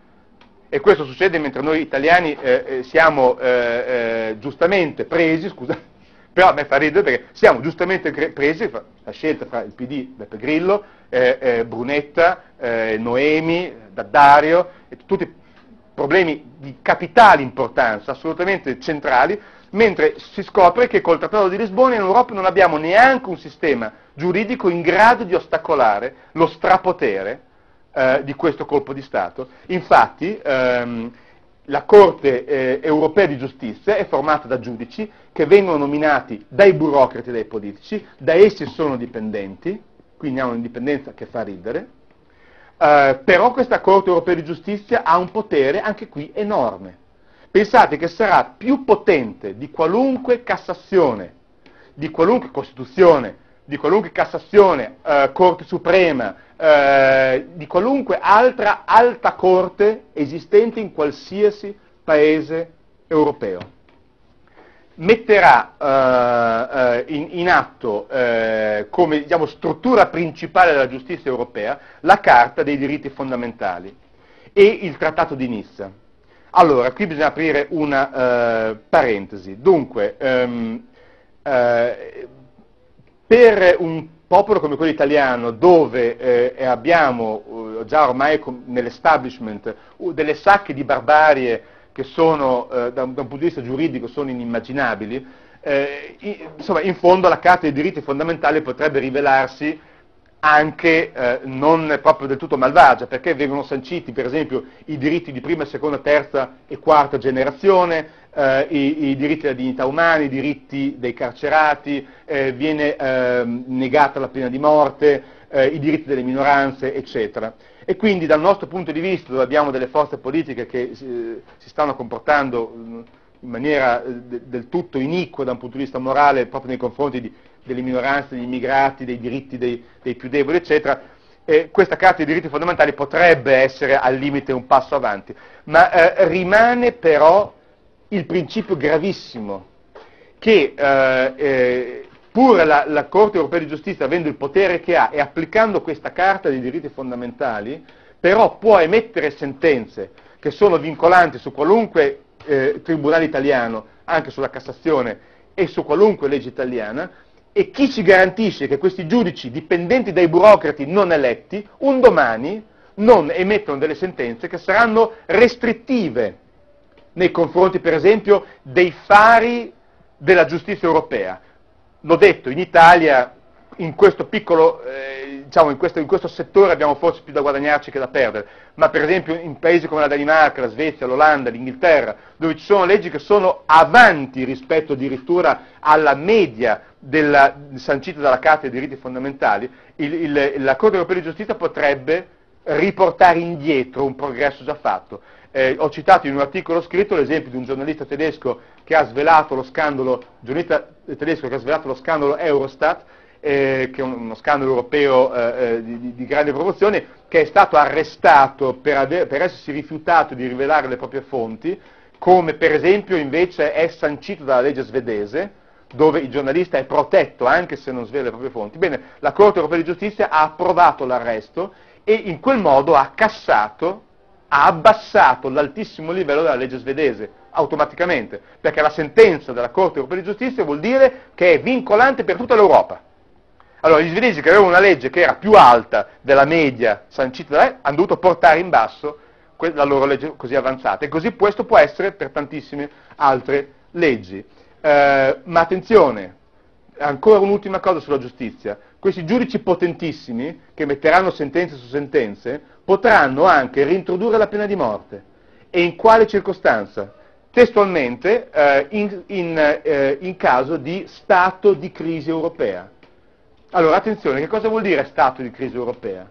E questo succede mentre noi italiani eh, eh, siamo eh, eh, giustamente presi, scusa, però a me fa ridere perché siamo giustamente presi, la scelta fra il P D, Beppe Grillo, eh, eh, Brunetta, eh, Noemi, Daddario, e tutti problemi di capitale importanza, assolutamente centrali, mentre si scopre che col Trattato di Lisbona in Europa non abbiamo neanche un sistema giuridico in grado di ostacolare lo strapotere eh, di questo colpo di Stato. Infatti, ehm, la Corte eh, europea di giustizia è formata da giudici che vengono nominati dai burocrati e dai politici, da essi sono dipendenti, quindi hanno un'indipendenza che fa ridere, eh, però questa Corte europea di giustizia ha un potere anche qui enorme. Pensate che sarà più potente di qualunque Cassazione, di qualunque Costituzione, di qualunque Cassazione, eh, Corte Suprema, eh, di qualunque altra alta corte esistente in qualsiasi paese europeo. Metterà eh, eh, in, in atto eh, come diciamo, struttura principale della giustizia europea la Carta dei diritti fondamentali e il Trattato di Nizza. Allora, qui bisogna aprire una eh, parentesi. Dunque, ehm, eh, per un popolo come quello italiano, dove eh, abbiamo eh, già ormai nell'establishment uh, delle sacche di barbarie che sono, eh, da, un, da un punto di vista giuridico, sono inimmaginabili, eh, in, insomma, in fondo la Carta dei diritti fondamentali potrebbe rivelarsi anche eh, non proprio del tutto malvagia, perché vengono sanciti, per esempio, i diritti di prima, seconda, terza e quarta generazione, eh, i, i diritti della dignità umana, i diritti dei carcerati, eh, viene eh, negata la pena di morte, eh, i diritti delle minoranze, eccetera. E quindi dal nostro punto di vista, dove abbiamo delle forze politiche che eh, si stanno comportando in maniera eh, de, del tutto iniqua da un punto di vista morale proprio nei confronti di, delle minoranze, degli immigrati, dei diritti dei, dei più deboli, eccetera, eh, questa Carta dei diritti fondamentali potrebbe essere al limite un passo avanti, ma eh, rimane però il principio gravissimo che eh, eh, pur la, la Corte europea di giustizia, avendo il potere che ha e applicando questa Carta dei diritti fondamentali, però può emettere sentenze che sono vincolanti su qualunque eh, tribunale italiano, anche sulla Cassazione e su qualunque legge italiana, e chi ci garantisce che questi giudici dipendenti dai burocrati non eletti, un domani non emettono delle sentenze che saranno restrittive nei confronti, per esempio, dei fari della giustizia europea. L'ho detto, in Italia, in questo piccolo, eh, diciamo, in questo, in questo settore abbiamo forse più da guadagnarci che da perdere, ma per esempio in paesi come la Danimarca, la Svezia, l'Olanda, l'Inghilterra, dove ci sono leggi che sono avanti rispetto addirittura alla media della, sancita dalla Carta dei diritti fondamentali, il, il, la Corte europea di giustizia potrebbe riportare indietro un progresso già fatto. Eh, ho citato in un articolo scritto l'esempio di un giornalista tedesco che ha svelato lo scandalo, giornalista tedesco che ha svelato lo scandalo Eurostat, eh, che è uno scandalo europeo eh, di, di grandi proporzioni, che è stato arrestato per, aver, per essersi rifiutato di rivelare le proprie fonti, come per esempio invece è sancito dalla legge svedese, dove il giornalista è protetto anche se non svela le proprie fonti. Bene, la Corte europea di giustizia ha approvato l'arresto e in quel modo ha cassato, ha abbassato l'altissimo livello della legge svedese, automaticamente, perché la sentenza della Corte europea di giustizia vuol dire che è vincolante per tutta l'Europa. Allora, gli svedesi che avevano una legge che era più alta della media sancita da hanno dovuto portare in basso la loro legge così avanzata, e così questo può essere per tantissime altre leggi. Eh, ma attenzione, ancora un'ultima cosa sulla giustizia: questi giudici potentissimi che metteranno sentenze su sentenze potranno anche reintrodurre la pena di morte. E in quale circostanza? Testualmente eh, in, in, eh, in caso di stato di crisi europea. Allora attenzione, che cosa vuol dire stato di crisi europea?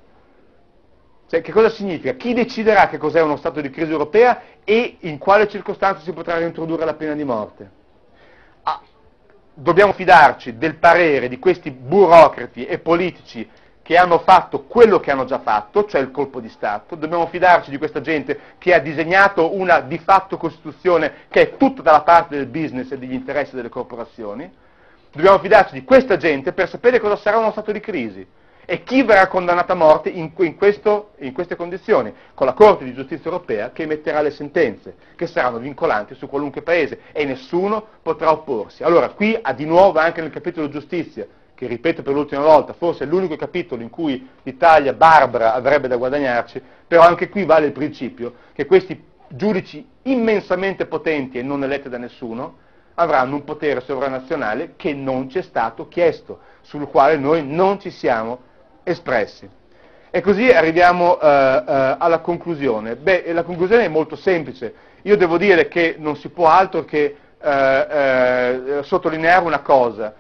Cioè, che cosa significa? Chi deciderà che cos'è uno stato di crisi europea e in quale circostanza si potrà reintrodurre la pena di morte? Ah, dobbiamo fidarci del parere di questi burocrati e politici che hanno fatto quello che hanno già fatto, cioè il colpo di Stato. Dobbiamo fidarci di questa gente che ha disegnato una di fatto Costituzione che è tutta dalla parte del business e degli interessi delle corporazioni. Dobbiamo fidarci di questa gente per sapere cosa sarà uno stato di crisi e chi verrà condannato a morte in, in, questo, in queste condizioni, con la Corte di Giustizia Europea che emetterà le sentenze, che saranno vincolanti su qualunque paese e nessuno potrà opporsi. Allora, qui di nuovo anche nel capitolo giustizia, che ripeto per l'ultima volta, forse è l'unico capitolo in cui l'Italia barbara avrebbe da guadagnarci, però anche qui vale il principio che questi giudici immensamente potenti e non eletti da nessuno avranno un potere sovranazionale che non ci è stato chiesto, sul quale noi non ci siamo espressi. E così arriviamo eh, eh, alla conclusione. Beh, la conclusione è molto semplice. Io devo dire che non si può altro che eh, eh, sottolineare una cosa,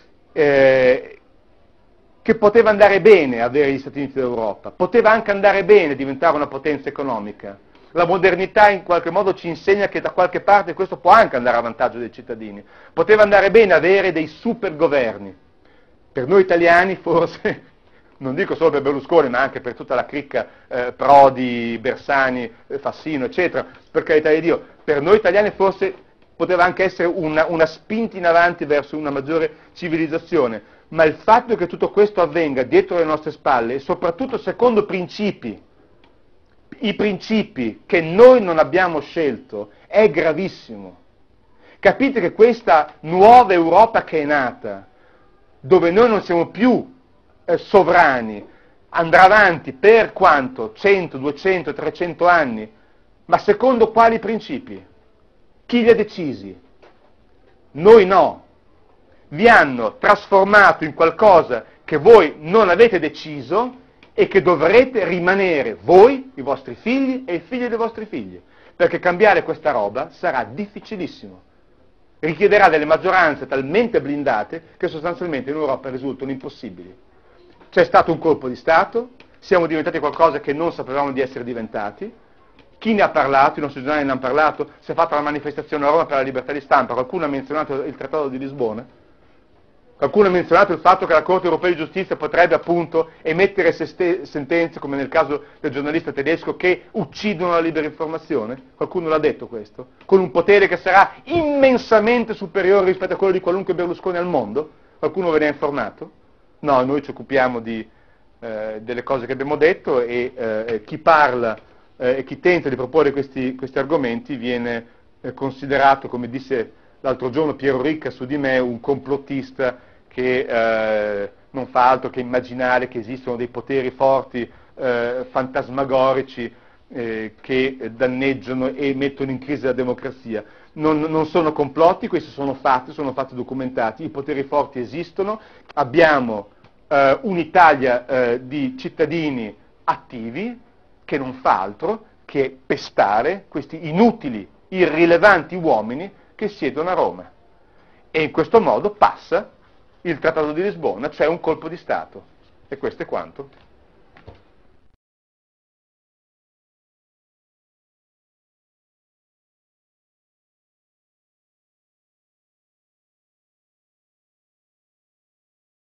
eh, che poteva andare bene avere gli Stati Uniti d'Europa, poteva anche andare bene diventare una potenza economica. La modernità in qualche modo ci insegna che da qualche parte questo può anche andare a vantaggio dei cittadini. Poteva andare bene avere dei supergoverni. Per noi italiani forse, non dico solo per Berlusconi, ma anche per tutta la cricca eh, Prodi, Bersani, eh, Fassino, eccetera, per carità di Dio, per noi italiani forse poteva anche essere una, una spinta in avanti verso una maggiore civilizzazione, ma il fatto che tutto questo avvenga dietro le nostre spalle e soprattutto secondo principi, i principi che noi non abbiamo scelto, è gravissimo. Capite che questa nuova Europa che è nata, dove noi non siamo più eh, sovrani, andrà avanti per quanto? cento, duecento, trecento anni, ma secondo quali principi? Chi li ha decisi? Noi no. Vi hanno trasformato in qualcosa che voi non avete deciso e che dovrete rimanere voi, i vostri figli e i figli dei vostri figli, perché cambiare questa roba sarà difficilissimo. Richiederà delle maggioranze talmente blindate che sostanzialmente in Europa risultano impossibili. C'è stato un colpo di Stato, siamo diventati qualcosa che non sapevamo di essere diventati. Chi ne ha parlato? I nostri giornali ne hanno parlato, si è fatta la manifestazione a Roma per la libertà di stampa, qualcuno ha menzionato il Trattato di Lisbona? Qualcuno ha menzionato il fatto che la Corte Europea di Giustizia potrebbe appunto emettere sentenze, come nel caso del giornalista tedesco, che uccidono la libera informazione? Qualcuno l'ha detto questo? Con un potere che sarà immensamente superiore rispetto a quello di qualunque Berlusconi al mondo? Qualcuno ve ne ha informato? No, noi ci occupiamo di, eh, delle cose che abbiamo detto e eh, chi parla eh, e chi tenta di proporre questi, questi argomenti viene eh, considerato, come disse l'altro giorno Piero Ricca su di me, un complottista che eh, non fa altro che immaginare che esistono dei poteri forti, eh, fantasmagorici, eh, che danneggiano e mettono in crisi la democrazia. Non, non sono complotti, questi sono fatti, sono fatti documentati, i poteri forti esistono, abbiamo eh, un'Italia eh, di cittadini attivi che non fa altro che pestare questi inutili, irrilevanti uomini che siedono a Roma. E in questo modo passa il Trattato di Lisbona, cioè un colpo di Stato. E questo è quanto.